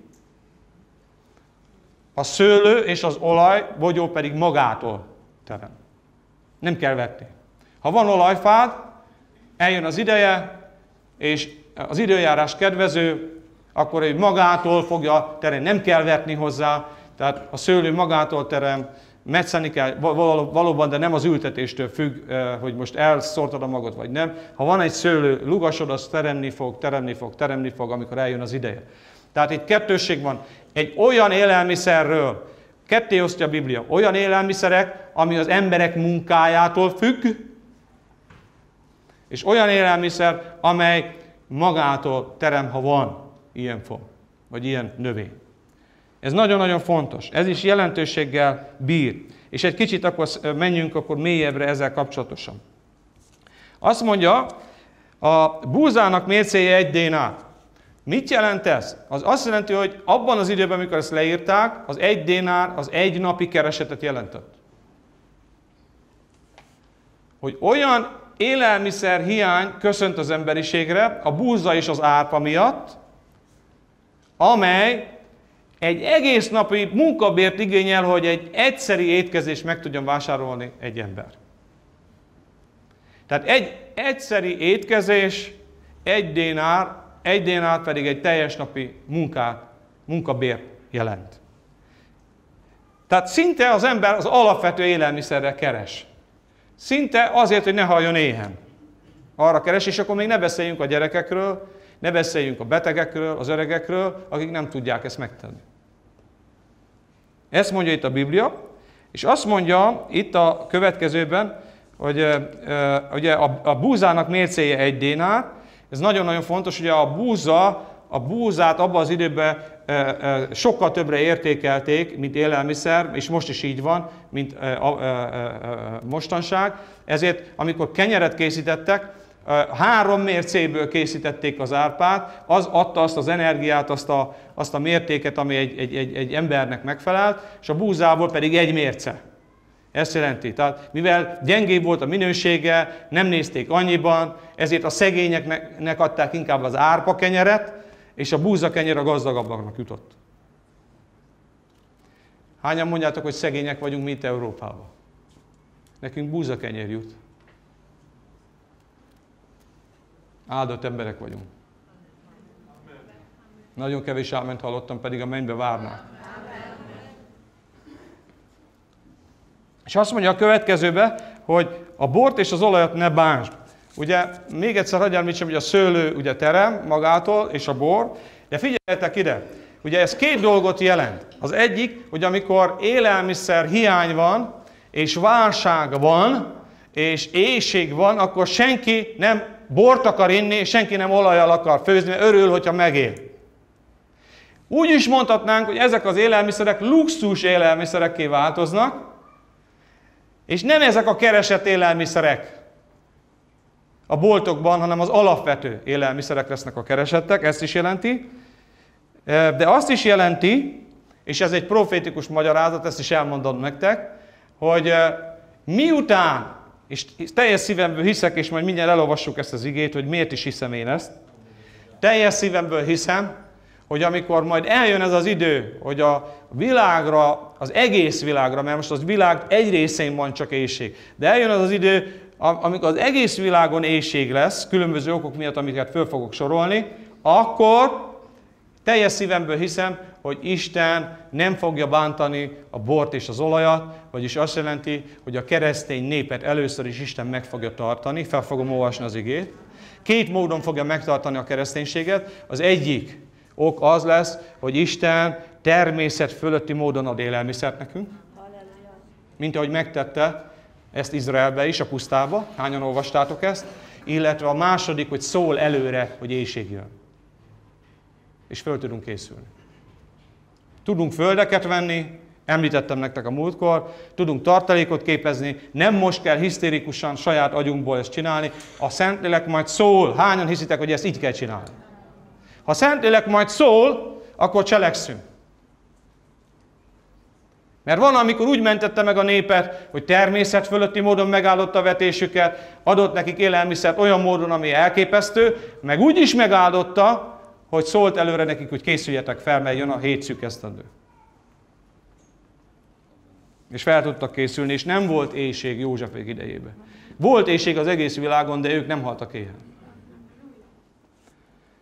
a szőlő és az olaj, bogyó pedig magától terem. Nem kell vetni. Ha van olajfád, eljön az ideje, és az időjárás kedvező, akkor egy magától fogja teremni, nem kell vetni hozzá, tehát a szőlő magától terem, metszeni kell valóban, de nem az ültetéstől függ, hogy most elszórtad a magot, vagy nem. Ha van egy szőlő lugasod, az teremni fog, teremni fog, teremni fog, amikor eljön az ideje. Tehát itt kettősség van. Egy olyan élelmiszerről, ketté osztja a Biblia, olyan élelmiszerek, ami az emberek munkájától függ, és olyan élelmiszer, amely magától terem, ha van ilyen fa, vagy ilyen növény. Ez nagyon-nagyon fontos. Ez is jelentőséggel bír. És egy kicsit akkor menjünk akkor mélyebbre ezzel kapcsolatosan. Azt mondja, a búzának mércéje egy dénár. Mit jelent ez? Az azt jelenti, hogy abban az időben, amikor ezt leírták, az egy dénár az egy napi keresetet jelentett. Hogy olyan élelmiszer hiány köszönt az emberiségre, a búza és az árpa miatt, amely egy egész napi munkabért igényel, hogy egy egyszeri étkezést meg tudjon vásárolni egy ember. Tehát egy egyszeri étkezés, egy dénár, egy dénár pedig egy teljes napi munkát, munkabért jelent. Tehát szinte az ember az alapvető élelmiszerre keres. Szinte azért, hogy ne halljon éhen. Arra keres, és akkor még ne beszéljünk a gyerekekről, ne beszéljünk a betegekről, az öregekről, akik nem tudják ezt megtenni. Ezt mondja itt a Biblia, és azt mondja itt a következőben, hogy e, ugye a, a búzának mércéje egy dénár. Ez nagyon-nagyon fontos, hogy a búza, a búzát abban az időben e, e, sokkal többre értékelték, mint élelmiszer, és most is így van, mint e, e, e, mostanság. Ezért, amikor kenyeret készítettek, három mércéből készítették az árpát, az adta azt az energiát, azt a, azt a mértéket, ami egy, egy, egy, egy embernek megfelelt, és a búzából pedig egy mérce. Ezt jelenti. Tehát mivel gyengébb volt a minősége, nem nézték annyiban, ezért a szegényeknek adták inkább az árpa kenyeret, és a búza kenyer a gazdagabbaknak jutott. Hányan mondjátok, hogy szegények vagyunk, mint Európában? Nekünk búza kenyer jut. Áldott emberek vagyunk. Nagyon kevés áment hallottam, pedig a mennybe várnák. És azt mondja a következőbe, hogy a bort és az olajat ne bántsd. Ugye, még egyszer hagyj említsem, hogy a szőlő ugye terem magától, és a bor. De figyeljetek ide, ugye ez két dolgot jelent. Az egyik, hogy amikor élelmiszer hiány van, és válság van, és éhség van, akkor senki nem bort akar inni, senki nem olajjal akar főzni, mert örül, hogyha megél. Úgy is mondhatnánk, hogy ezek az élelmiszerek luxus élelmiszerekké változnak, és nem ezek a keresett élelmiszerek a boltokban, hanem az alapvető élelmiszerek lesznek a keresettek, ezt is jelenti. De azt is jelenti, és ez egy profétikus magyarázat, ezt is elmondom nektek, hogy miután, és teljes szívemből hiszek, és majd mindjárt elolvassuk ezt az igét, hogy miért is hiszem én ezt, teljes szívemből hiszem, hogy amikor majd eljön ez az idő, hogy a világra, az egész világra, mert most az világ egy részén van csak éhség, de eljön az az idő, amikor az egész világon éhség lesz, különböző okok miatt, amiket föl fogok sorolni, akkor teljes szívemből hiszem, hogy Isten nem fogja bántani a bort és az olajat, vagyis azt jelenti, hogy a keresztény népet először is Isten meg fogja tartani, fel fogom olvasni az igét. Két módon fogja megtartani a kereszténységet. Az egyik ok az lesz, hogy Isten természet fölötti módon ad élelmiszert nekünk, mint ahogy megtette ezt Izraelbe is, a pusztába. Hányan olvastátok ezt? Illetve a második, hogy szól előre, hogy éhség jön. És föl tudunk készülni. Tudunk földeket venni, említettem nektek a múltkor, tudunk tartalékot képezni, nem most kell hisztérikusan saját agyunkból ezt csinálni. A Szentlélek majd szól. Hányan hiszitek, hogy ezt így kell csinálni? Ha a Szentlélek majd szól, akkor cselekszünk. Mert van, amikor úgy mentette meg a népet, hogy természet fölötti módon megáldotta a vetésüket, adott nekik élelmiszert olyan módon, ami elképesztő, meg úgy is megáldotta, hogy szólt előre nekik, hogy készüljetek fel, mert jön a hét szűk esztendő. És fel tudtak készülni, és nem volt éhség Józsefék idejében. Volt éhség az egész világon, de ők nem haltak éhen.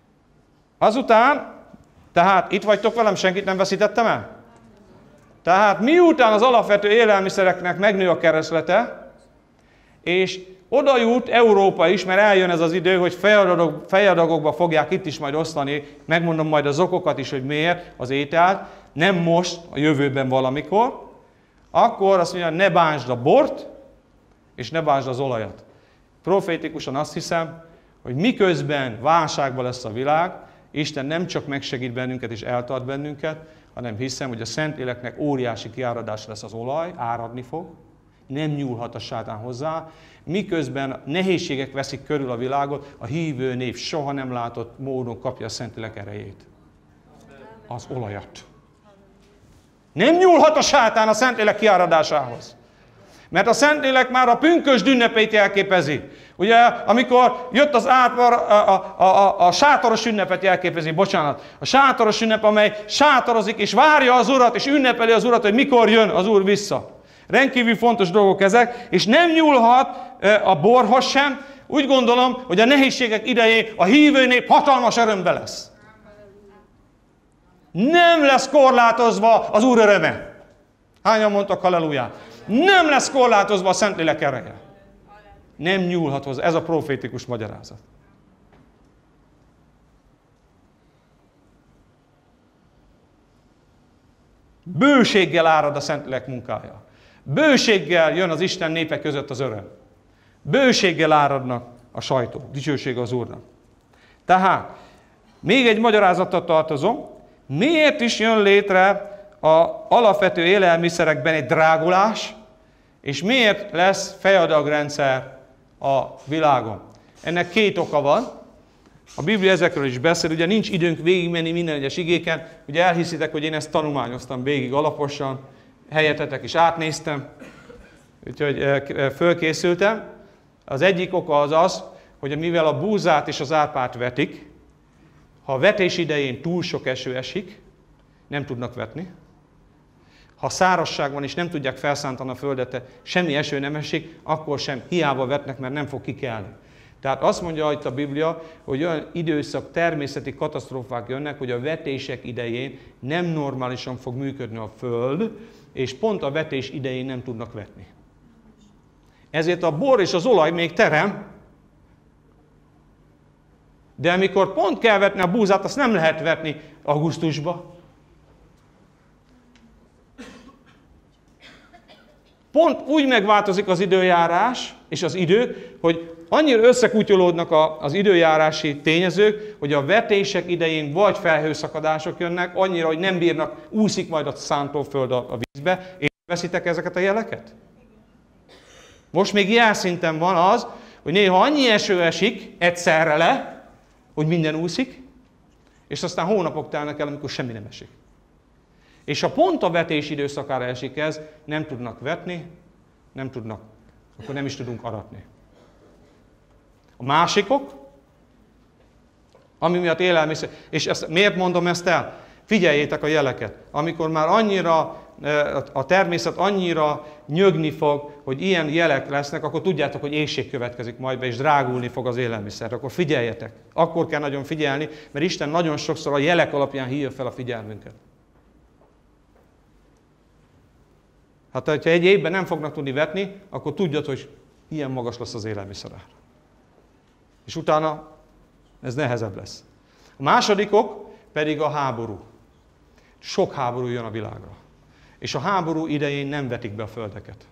Azután, tehát itt vagytok velem, senkit nem veszítettem el? Tehát miután az alapvető élelmiszereknek megnő a kereslete, és oda jut Európa is, mert eljön ez az idő, hogy fejadagok, fejadagokba fogják itt is majd osztani, megmondom majd az okokat is, hogy miért az ételt, nem most, a jövőben valamikor, akkor azt mondja, ne bántsd a bort, és ne bántsd az olajat. Profétikusan azt hiszem, hogy miközben válságban lesz a világ, Isten nem csak megsegít bennünket és eltart bennünket, hanem hiszem, hogy a Szentléleknek óriási kiáradás lesz az olaj, áradni fog, nem nyúlhat a sátán hozzá, miközben nehézségek veszik körül a világot, a hívő nép soha nem látott módon kapja a Szentlélek erejét. Az olajat. Nem nyúlhat a sátán a Szentlélek kiáradásához. Mert a Szentlélek már a pünkösd ünnepeit jelképezi. Ugye, amikor jött az átvar, a, a, a, a sátoros ünnepet jelképezi, bocsánat. A sátoros ünnep, amely sátorozik és várja az Urat, és ünnepeli az Urat, hogy mikor jön az Úr vissza. Rendkívül fontos dolgok ezek, és nem nyúlhat a borhoz sem. Úgy gondolom, hogy a nehézségek idején a hívő nép hatalmas örömbe lesz. Nem lesz korlátozva az Úr öröme. Hányan mondtak halleluját? Nem lesz korlátozva a Szentlélek ereje. Nem nyúlhat hozzá. Ez a profétikus magyarázat. Bőséggel árad a Szentlélek munkája. Bőséggel jön az Isten népe között az öröm. Bőséggel áradnak a sajtó. Dicsőség az Úrnak. Tehát, még egy magyarázattal tartozom. Miért is jön létre az alapvető élelmiszerekben egy drágulás, és miért lesz fejadagrendszer a világon? Ennek két oka van. A Biblia ezekről is beszél, ugye nincs időnk végigmenni minden egyes igéken, ugye elhiszitek, hogy én ezt tanulmányoztam végig alaposan, helyetetek is átnéztem, úgyhogy fölkészültem. Az egyik oka az az, hogy mivel a búzát és az árpát vetik, ha a vetés idején túl sok eső esik, nem tudnak vetni. Ha szárazság van és nem tudják felszántani a földet, semmi eső nem esik, akkor sem hiába vetnek, mert nem fog kikelni. Tehát azt mondja itt a Biblia, hogy olyan időszak, természeti katasztrófák jönnek, hogy a vetések idején nem normálisan fog működni a föld, és pont a vetés idején nem tudnak vetni. Ezért a bor és az olaj még terem, de amikor pont kell vetni a búzát, azt nem lehet vetni augusztusba. Pont úgy megváltozik az időjárás és az idő, hogy annyira összekutyolódnak az időjárási tényezők, hogy a vetések idején vagy felhőszakadások jönnek, annyira, hogy nem bírnak, úszik majd a szántóföld a vízbe. És veszitek ezeket a jeleket? Most még jelszinten van az, hogy néha annyi eső esik egyszerre le, hogy minden úszik, és aztán hónapok telnek el, amikor semmi nem esik. És ha pont a vetés időszakára esik ez, nem tudnak vetni, nem tudnak, akkor nem is tudunk aratni. A másikok, ami miatt élelmiszer, és ezt, miért mondom ezt el? Figyeljétek a jeleket. Amikor már annyira, a természet annyira nyögni fog, hogy ilyen jelek lesznek, akkor tudjátok, hogy éhség következik majd be, és drágulni fog az élelmiszer. Akkor figyeljetek. Akkor kell nagyon figyelni, mert Isten nagyon sokszor a jelek alapján hívja fel a figyelmünket. Hát, ha egy évben nem fognak tudni vetni, akkor tudjad, hogy ilyen magas lesz az élelmiszerár. És utána ez nehezebb lesz. A másodikok pedig a háború. Sok háború jön a világra. És a háború idején nem vetik be a földeket.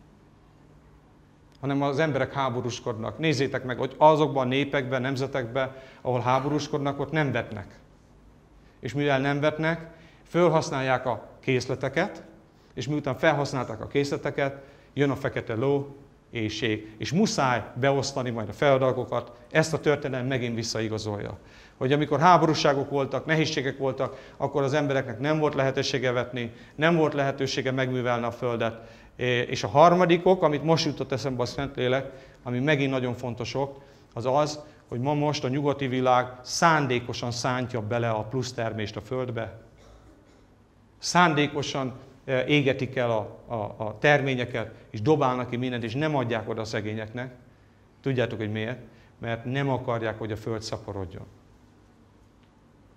Hanem az emberek háborúskodnak. Nézzétek meg, hogy azokban a népekben, nemzetekben, ahol háborúskodnak, ott nem vetnek. És mivel nem vetnek, felhasználják a készleteket, és miután felhasználták a készleteket, jön a fekete ló, éhség, és muszáj beosztani majd a feladatokat, ezt a történelem megint visszaigazolja. Hogy amikor háborúságok voltak, nehézségek voltak, akkor az embereknek nem volt lehetősége vetni, nem volt lehetősége megművelni a földet. És a harmadikok, amit most jutott eszembe a Szentlélek, ami megint nagyon fontosok, az az, hogy ma most a nyugati világ szándékosan szántja bele a plusz termést a földbe. Szándékosan égetik el a, a, a terményeket, és dobálnak ki mindent, és nem adják oda a szegényeknek. Tudjátok, hogy miért? Mert nem akarják, hogy a föld szaporodjon.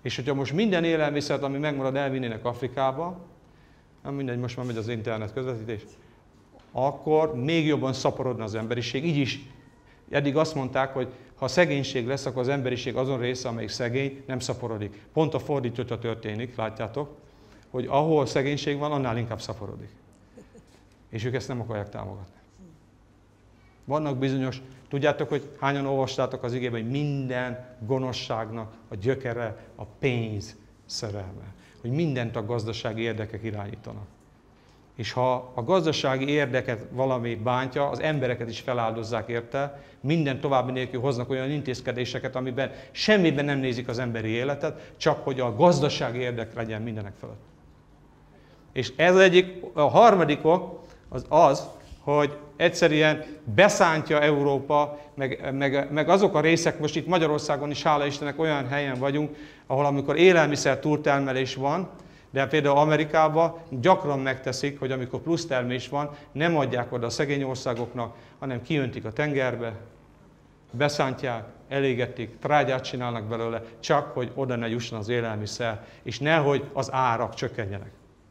És hogyha most minden élelmiszert, ami megmarad, elvinnének Afrikába, nem mindegy, most már megy az internet közvetítés, akkor még jobban szaporodna az emberiség. Így is, eddig azt mondták, hogy ha szegénység lesz, akkor az emberiség azon része, amelyik szegény, nem szaporodik. Pont a fordítottja történik, látjátok, hogy ahol szegénység van, annál inkább szaporodik. És ők ezt nem akarják támogatni. Vannak bizonyos, tudjátok, hogy hányan olvastátok az igében, hogy minden gonoszságnak a gyökere a pénz szerelme. Hogy mindent a gazdasági érdekek irányítanak. És ha a gazdasági érdeket valami bántja, az embereket is feláldozzák érte, minden további nélkül hoznak olyan intézkedéseket, amiben semmiben nem nézik az emberi életet, csak hogy a gazdasági érdek legyen mindenek felett. És ez egyik, a harmadik ok az az, hogy egyszerűen beszántja Európa, meg, meg, meg azok a részek, most itt Magyarországon is, hála Istennek, olyan helyen vagyunk, ahol amikor élelmiszer túltermelés van, de például Amerikában gyakran megteszik, hogy amikor plusz termés van, nem adják oda a szegény országoknak, hanem kiöntik a tengerbe, beszántják, elégetik, trágyát csinálnak belőle, csak hogy oda ne jusson az élelmiszer, és nehogy az árak csökkenjenek.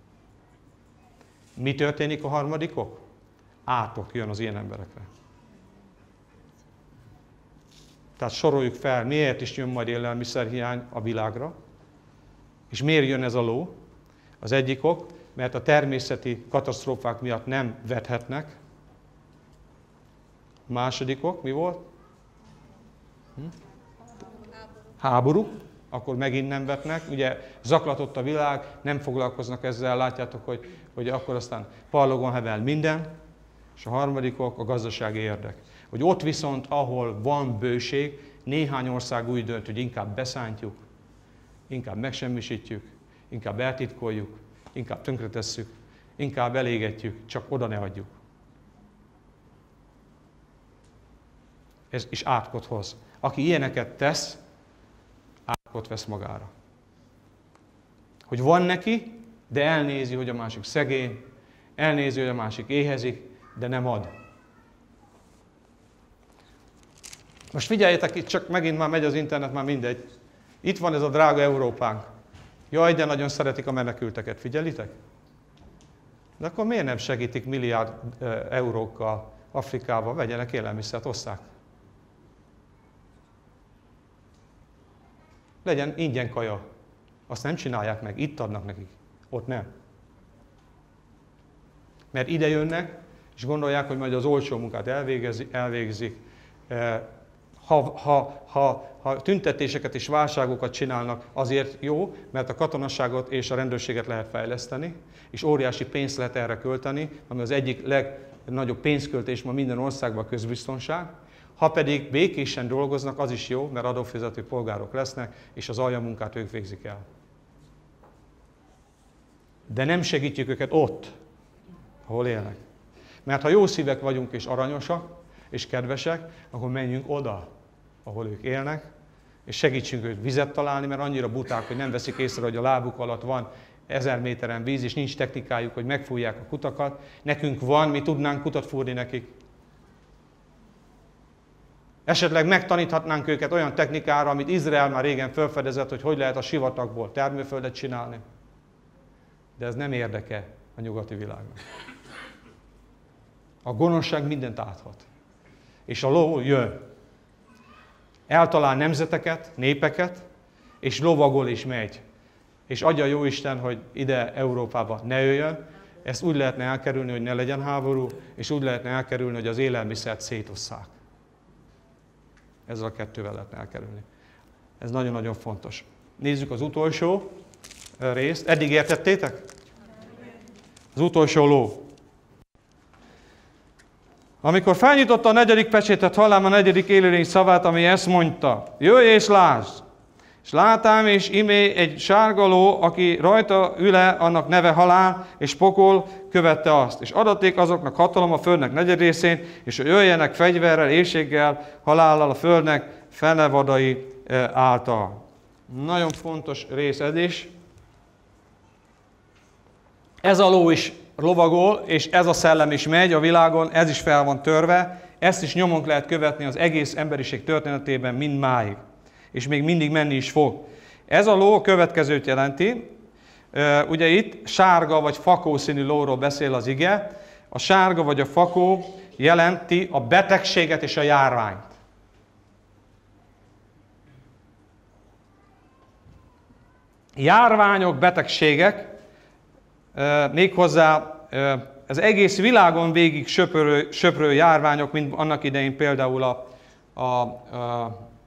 Mi történik a harmadik ok? Átok jön az ilyen emberekre. Tehát soroljuk fel, miért is jön majd élelmiszerhiány a világra, és miért jön ez a ló. Az egyik ok, mert a természeti katasztrófák miatt nem vethetnek. A második ok, mi volt? Hm? Háború. Akkor megint nem vetnek. Ugye zaklatott a világ, nem foglalkoznak ezzel, látjátok, hogy, hogy akkor aztán parlogon hevel minden. És a harmadik ok a gazdasági érdek. Hogy ott viszont, ahol van bőség, néhány ország úgy dönt, hogy inkább beszántjuk, inkább megsemmisítjük, inkább eltitkoljuk, inkább tönkretesszük, inkább elégetjük, csak oda ne adjuk. Ez is átkot hoz. Aki ilyeneket tesz, átkot vesz magára. Hogy van neki, de elnézi, hogy a másik szegény, elnézi, hogy a másik éhezik, de nem ad. Most figyeljetek, itt csak megint már megy az internet, már mindegy. Itt van ez a drága Európánk. Jaj, de nagyon szeretik a menekülteket, figyelitek? De akkor miért nem segítik milliárd eurókkal Afrikába, vegyenek élelmiszert, osszák? Legyen ingyen kaja. Azt nem csinálják meg, itt adnak nekik, ott nem. Mert ide jönnek, és gondolják, hogy majd az olcsó munkát elvégzik. Ha, ha, ha, ha tüntetéseket és válságokat csinálnak, azért jó, mert a katonasságot és a rendőrséget lehet fejleszteni, és óriási pénzt lehet erre költeni, ami az egyik legnagyobb pénzköltés ma minden országban a közbiztonság. Ha pedig békésen dolgoznak, az is jó, mert adófizető polgárok lesznek, és az aljamunkát ők végzik el. De nem segítjük őket ott, ahol élnek. Mert ha jó szívek vagyunk és aranyosak, és kedvesek, akkor menjünk oda, ahol ők élnek, és segítsünk őt vizet találni, mert annyira buták, hogy nem veszik észre, hogy a lábuk alatt van ezer méteren víz, és nincs technikájuk, hogy megfújják a kutakat. Nekünk van, mi tudnánk kutat fúrni nekik. Esetleg megtaníthatnánk őket olyan technikára, amit Izrael már régen felfedezett, hogy hogy lehet a sivatagból termőföldet csinálni. De ez nem érdeke a nyugati világnak. A gonoszság mindent áthat. És a ló jön. Eltalál nemzeteket, népeket, és lovagol és megy. És adja a Jóisten, hogy ide Európába ne jöjjön. Ezt úgy lehetne elkerülni, hogy ne legyen háború, és úgy lehetne elkerülni, hogy az élelmiszert szétosszák. Ezzel a kettővel lehetne elkerülni. Ez nagyon-nagyon fontos. Nézzük az utolsó részt. Eddig értettétek? Az utolsó ló. Amikor felnyitotta a negyedik pecsétet, hallám a negyedik élőlény szavát, ami ezt mondta. Jöjj és lásd! És látám, és imé egy sárga ló, aki rajta üle, annak neve halál, és pokol követte azt. És adaték azoknak hatalom a földnek negyedrészén, és hogy jöjjenek fegyverrel, éhséggel, halállal a földnek fenevadai által. Nagyon fontos rész ez is. Ez a ló is lovagol, és ez a szellem is megy a világon, ez is fel van törve, ezt is nyomon lehet követni az egész emberiség történetében mindmáig. És még mindig menni is fog. Ez a ló a következőt jelenti. Ugye itt sárga vagy fakó színű lóról beszél az ige. A sárga vagy a fakó jelenti a betegséget és a járványt. Járványok, betegségek, méghozzá az egész világon végig söprő, söprő járványok, mint annak idején például a, a, a,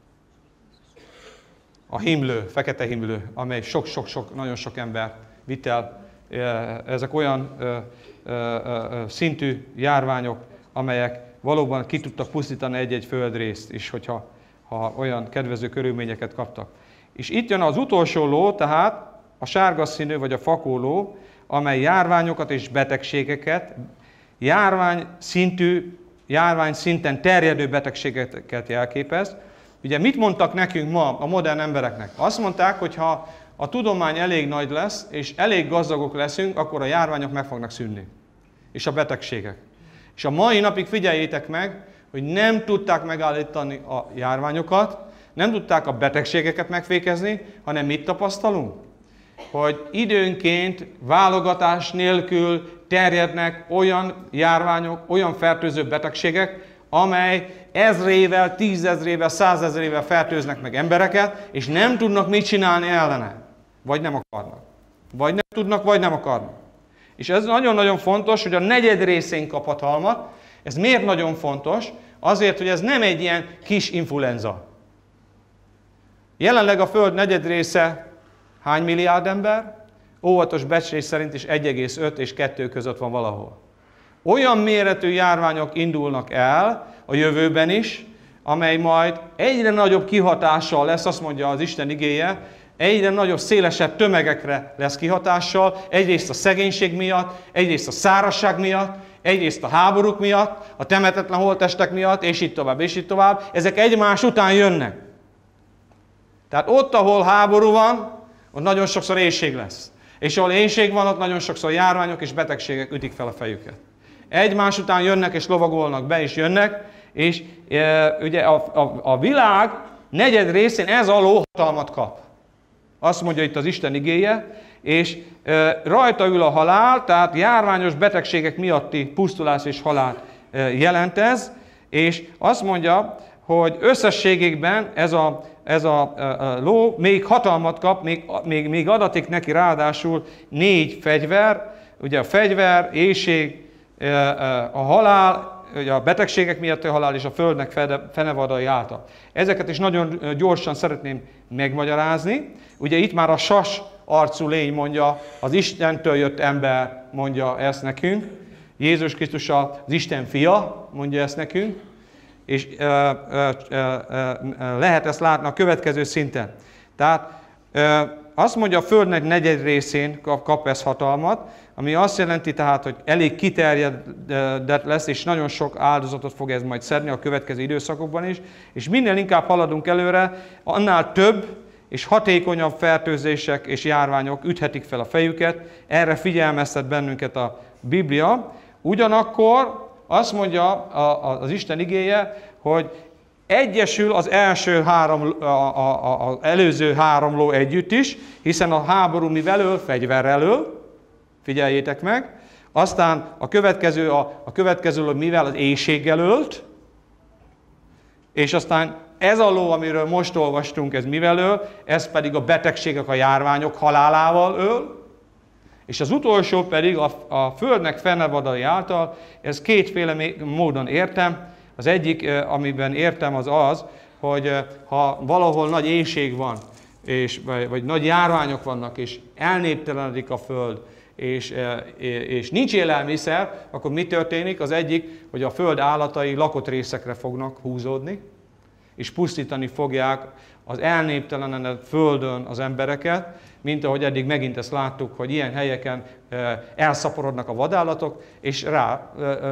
a himlő, fekete himlő, amely sok-sok-sok, nagyon sok ember vitt el. Ezek olyan ö, ö, ö, szintű járványok, amelyek valóban ki tudtak pusztítani egy-egy földrészt is, hogyha ha olyan kedvező körülményeket kaptak. És itt jön az utolsó ló, tehát a sárga színű vagy a fakóló, amely járványokat és betegségeket, járvány szintű, járvány szinten terjedő betegségeket jelképez. Ugye mit mondtak nekünk ma a modern embereknek? Azt mondták, hogy ha a tudomány elég nagy lesz, és elég gazdagok leszünk, akkor a járványok meg fognak szűnni. És a betegségek. És a mai napig figyeljétek meg, hogy nem tudták megállítani a járványokat, nem tudták a betegségeket megfékezni, hanem mit tapasztalunk? Hogy időnként válogatás nélkül terjednek olyan járványok, olyan fertőző betegségek, amely ezrével, tízezrével, százezrével fertőznek meg embereket, és nem tudnak mit csinálni ellene. Vagy nem akarnak. Vagy nem tudnak, vagy nem akarnak. És ez nagyon-nagyon fontos, hogy a negyed részén kap hatalmat. Ez miért nagyon fontos? Azért, hogy ez nem egy ilyen kis influenza. Jelenleg a Föld negyed része hány milliárd ember? Óvatos becslés szerint is egy egész öt és kettő között van valahol. Olyan méretű járványok indulnak el a jövőben is, amely majd egyre nagyobb kihatással lesz, azt mondja az Isten igéje, egyre nagyobb, szélesebb tömegekre lesz kihatással, egyrészt a szegénység miatt, egyrészt a szárazság miatt, egyrészt a háborúk miatt, a temetetlen holttestek miatt, és így tovább, és így tovább. Ezek egymás után jönnek. Tehát ott, ahol háború van, ott nagyon sokszor éhség lesz. És ahol éhség van, ott nagyon sokszor járványok és betegségek ütik fel a fejüket. Egymás után jönnek és lovagolnak be, és jönnek, és e, ugye a, a, a világ negyed részén ez a ló hatalmat kap. Azt mondja itt az Isten igéje, és e, rajta ül a halál, tehát járványos betegségek miatti pusztulás és halál e, jelent ez, és azt mondja, hogy összességében ez a, ez a, a ló még hatalmat kap, még, még, még adatik neki ráadásul négy fegyver, ugye a fegyver, éhség, a halál, ugye a betegségek miatt a halál és a földnek fenevadai által. Ezeket is nagyon gyorsan szeretném megmagyarázni. Ugye itt már a sas arcú lény mondja, az Istentől jött ember mondja ezt nekünk. Jézus Krisztus az Isten fia mondja ezt nekünk. És ö, ö, ö, ö, lehet ezt látni a következő szinten. Tehát ö, azt mondja, a Földnek negyed részén kap, kap ez hatalmat, ami azt jelenti tehát, hogy elég kiterjedett lesz, és nagyon sok áldozatot fog ez majd szedni a következő időszakokban is, és minél inkább haladunk előre, annál több és hatékonyabb fertőzések és járványok üthetik fel a fejüket. Erre figyelmeztet bennünket a Biblia. Ugyanakkor azt mondja az Isten igéje, hogy egyesül az első három, a, a, az előző három ló együtt is, hiszen a háború mivel öl? Fegyverrel öl. Figyeljétek meg. Aztán a következő, a, a következő ló mivel? Az éhséggel ölt. És aztán ez a ló, amiről most olvastunk, ez mivel öl? Ez pedig a betegségek, a járványok halálával öl. És az utolsó pedig a, a Földnek fennevadai által, ez kétféle módon értem. Az egyik, amiben értem, az az, hogy ha valahol nagy éhség van, és, vagy, vagy nagy járványok vannak, és elnéptelenedik a Föld, és, és nincs élelmiszer, akkor mi történik? Az egyik, hogy a Föld állatai lakott részekre fognak húzódni, és pusztítani fogják az elnéptelenedett Földön az embereket, mint ahogy eddig megint ezt láttuk, hogy ilyen helyeken elszaporodnak a vadállatok, és rá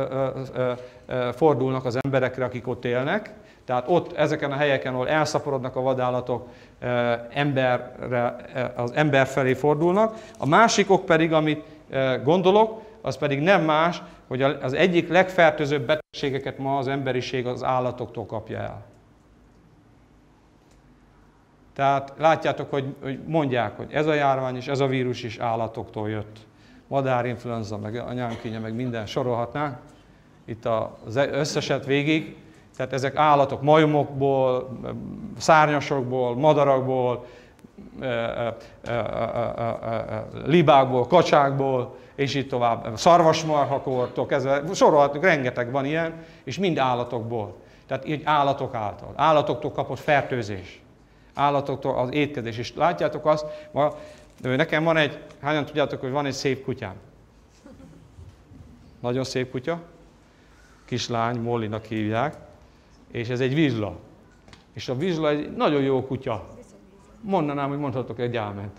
fordulnak az emberekre, akik ott élnek. Tehát ott, ezeken a helyeken, ahol elszaporodnak a vadállatok, emberre, az ember felé fordulnak. A másik ok pedig, amit gondolok, az pedig nem más, hogy az egyik legfertőzőbb betegségeket ma az emberiség az állatoktól kapja el. Tehát látjátok, hogy, hogy mondják, hogy ez a járvány és ez a vírus is állatoktól jött. Madárinfluenza, meg anyámkínja, meg minden sorolhatnánk. Itt az összeset végig. Tehát ezek állatok majmokból, szárnyasokból, madarakból, libákból, kacsákból, és így tovább. Szarvasmarhakortól kezdve, sorolhatunk, rengeteg van ilyen, és mind állatokból. Tehát így állatok által. Állatoktól kapott fertőzés. Állatoktól az étkezés. És látjátok azt, ma, nekem van egy, hányan tudjátok, hogy van egy szép kutyám? Nagyon szép kutya. Kislány, Mollinak hívják. És ez egy vizsla. És a vizsla egy nagyon jó kutya. Mondanám, hogy mondhatok egy áment.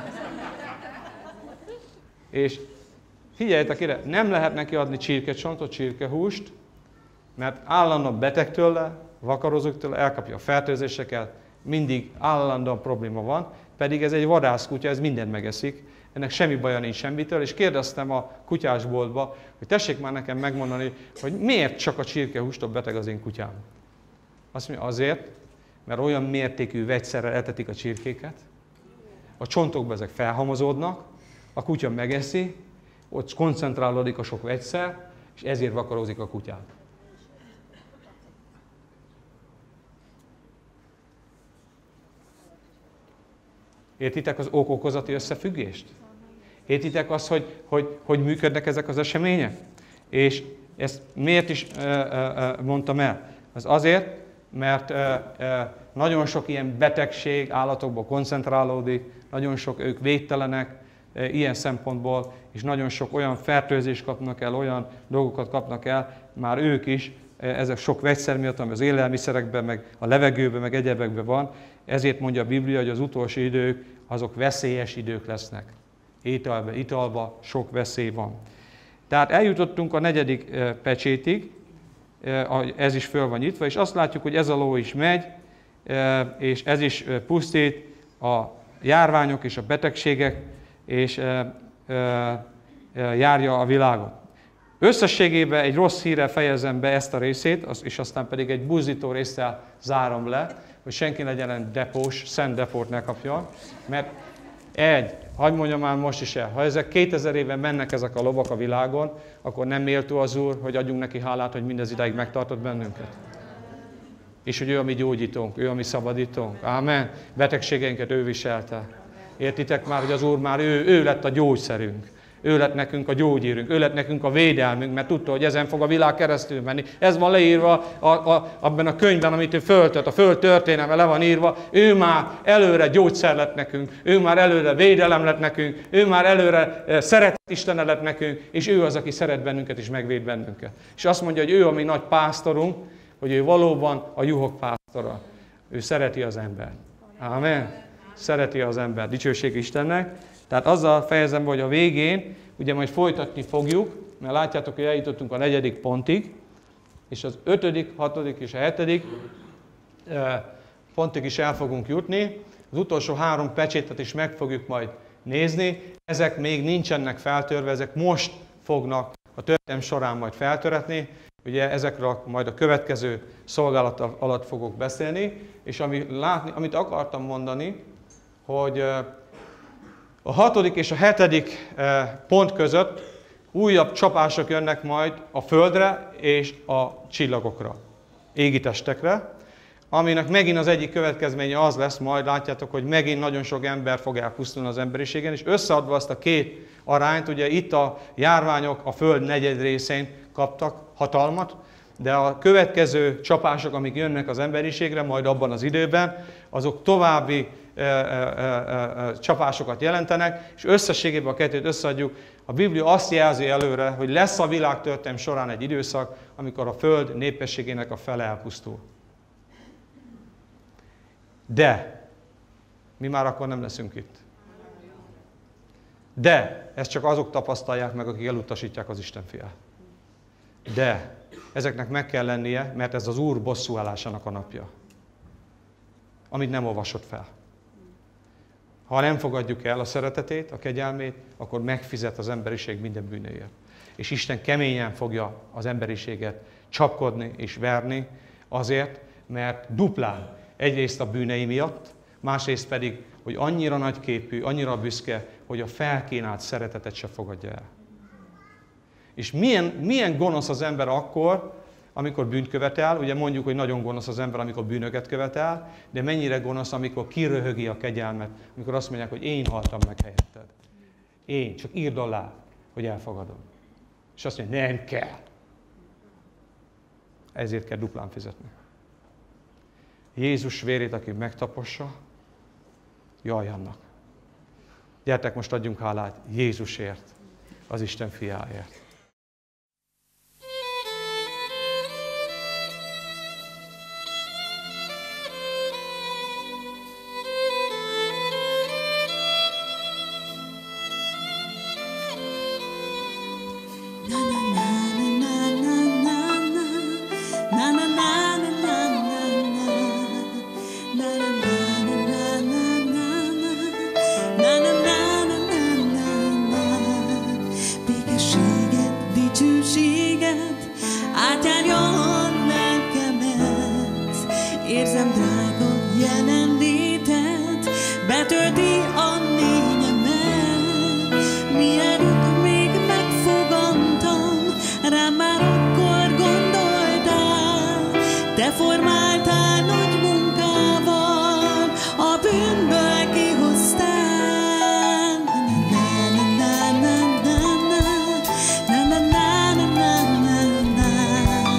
És figyeljetek ide, nem lehet neki adni csirkecsontot, csirkehúst, mert állandóan beteg tőle, vakarozok tőle, elkapja a fertőzéseket, mindig állandóan probléma van, pedig ez egy vadászkutya, ez mindent megeszik, ennek semmi baja nincs semmitől, és kérdeztem a kutyásboltba, hogy tessék már nekem megmondani, hogy miért csak a csirkehústól beteg az én kutyám. Azt mondja, azért, mert olyan mértékű vegyszerrel etetik a csirkéket, a csontokba ezek felhamozódnak, a kutya megeszi, ott koncentrálódik a sok vegyszer, és ezért vakarózik a kutyát. Értitek az ok-okozati összefüggést? Értitek azt, hogy, hogy, hogy működnek ezek az események? És ezt miért is e, e, mondtam el? Az azért, mert e, e, nagyon sok ilyen betegség állatokból koncentrálódik, nagyon sok ők védtelenek e, ilyen szempontból, és nagyon sok olyan fertőzést kapnak el, olyan dolgokat kapnak el, már ők is, e, ezek sok vegyszer miatt, ami az élelmiszerekben, meg a levegőben, meg egyebekben van. Ezért mondja a Biblia, hogy az utolsó idők, azok veszélyes idők lesznek. Ételbe, italba sok veszély van. Tehát eljutottunk a negyedik pecsétig, ez is föl van nyitva, és azt látjuk, hogy ez a ló is megy, és ez is pusztít a járványok és a betegségek, és járja a világot. Összességében egy rossz hírrel fejezem be ezt a részét, és aztán pedig egy buzdító résszel zárom le, hogy senki legyen depós, szent depót ne kapjon, mert egy, hagyd mondjam már most is el, ha ezek kétezer éve mennek ezek a lovak a világon, akkor nem méltó az Úr, hogy adjunk neki hálát, hogy mindez idáig megtartott bennünket. És hogy ő a mi gyógyítónk, ő a mi szabadítónk. Ámen. Betegségeinket ő viselte. Értitek már, hogy az Úr már ő, ő lett a gyógyszerünk. Ő lett nekünk a gyógyírünk, ő lett nekünk a védelmünk, mert tudta, hogy ezen fog a világ keresztül menni. Ez van leírva a, a, abban a könyvben, amit ő föltött, a föld történelme le van írva. Ő már előre gyógyszer lett nekünk, ő már előre védelem lett nekünk, ő már előre szeretet Istene lett nekünk, és ő az, aki szeret bennünket és megvéd bennünket. És azt mondja, hogy ő a mi nagy pásztorunk, hogy ő valóban a juhok pásztora. Ő szereti az embert. Ámen. Szereti az embert. Dicsőség Istennek. Tehát azzal fejezem be, hogy a végén, ugye majd folytatni fogjuk, mert látjátok, hogy eljutottunk a negyedik pontig, és az ötödik, hatodik és a hetedik pontig is el fogunk jutni. Az utolsó három pecsétet is meg fogjuk majd nézni. Ezek még nincsenek feltörve, ezek most fognak a történelem során majd feltöretni. Ugye ezekről majd a következő szolgálat alatt fogok beszélni, és ami látni, amit akartam mondani, hogy a hatodik és a hetedik pont között újabb csapások jönnek majd a földre és a csillagokra, égi testekre, aminek megint az egyik következménye az lesz, majd látjátok, hogy megint nagyon sok ember fog elpusztulni az emberiségen, és összeadva azt a két arányt, ugye itt a járványok a föld negyed részén kaptak hatalmat, de a következő csapások, amik jönnek az emberiségre, majd abban az időben, azok további e, e, e, e, csapásokat jelentenek, és összességében a kettőt összeadjuk. A Biblia azt jelzi előre, hogy lesz a világtörténelem során egy időszak, amikor a föld népességének a fele elpusztul. De mi már akkor nem leszünk itt. De ezt csak azok tapasztalják meg, akik elutasítják az Isten fiát. De ezeknek meg kell lennie, mert ez az Úr bosszúállásának a napja, amit nem olvasott fel. Ha nem fogadjuk el a szeretetét, a kegyelmét, akkor megfizet az emberiség minden bűnéért. És Isten keményen fogja az emberiséget csapkodni és verni azért, mert duplán egyrészt a bűnei miatt, Másrészt pedig, hogy annyira nagyképű, annyira büszke, hogy a felkínált szeretetet se fogadja el. És milyen, milyen gonosz az ember akkor, amikor bűnt követel, ugye mondjuk, hogy nagyon gonosz az ember, amikor bűnöket követel, de mennyire gonosz, amikor kiröhögi a kegyelmet, amikor azt mondják, hogy én haltam meg helyetted. Én, csak írd alá, hogy elfogadom. És azt mondja, nem kell. Ezért kell duplán fizetni. Jézus vérét, aki megtapossa, jaj annak. Gyertek, most adjunk hálát Jézusért, az Isten fiáért. Érzem drága jelenlétet, betölti a lényemet. Mielőtt még megfogantam, rám már akkor gondoltál. Te formáltál nagy munkával, a bűnből kihoztál. Na, na, na, na, na, na, na, na, na, na, na, na.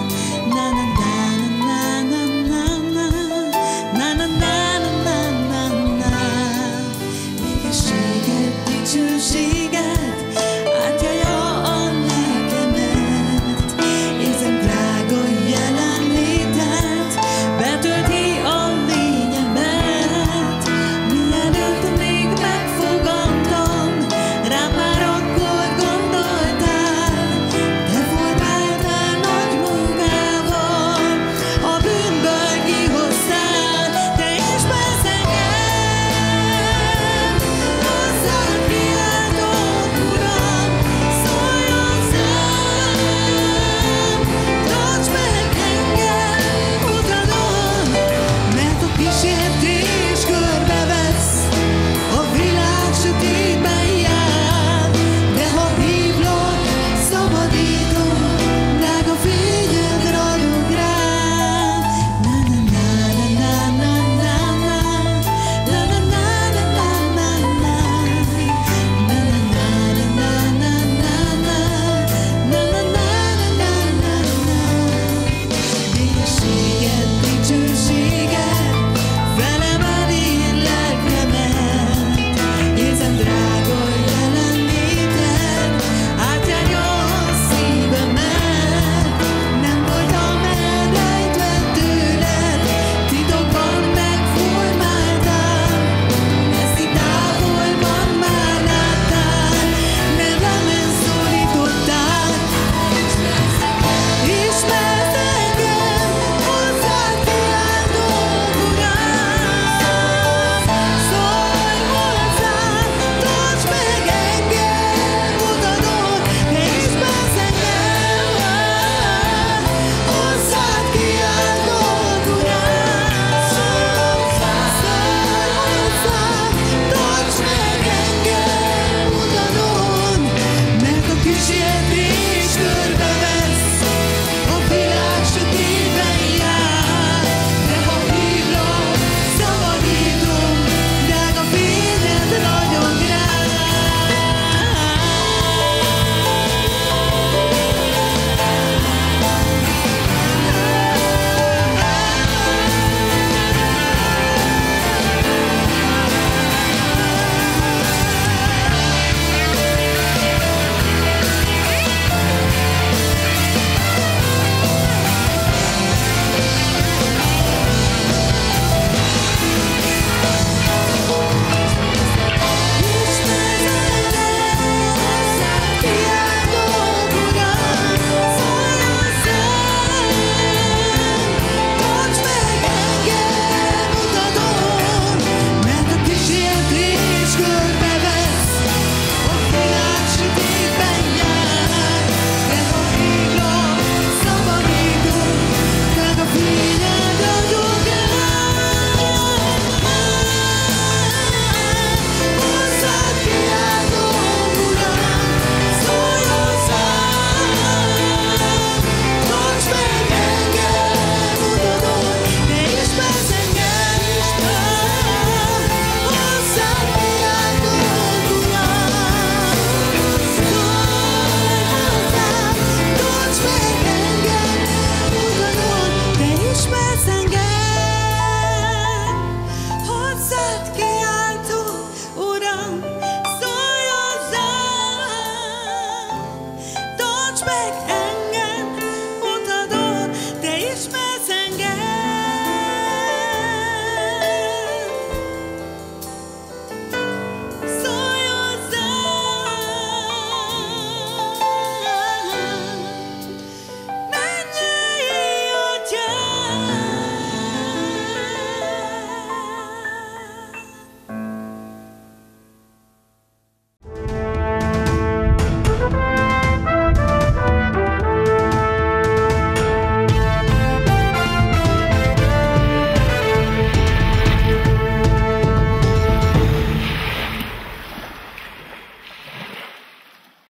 meg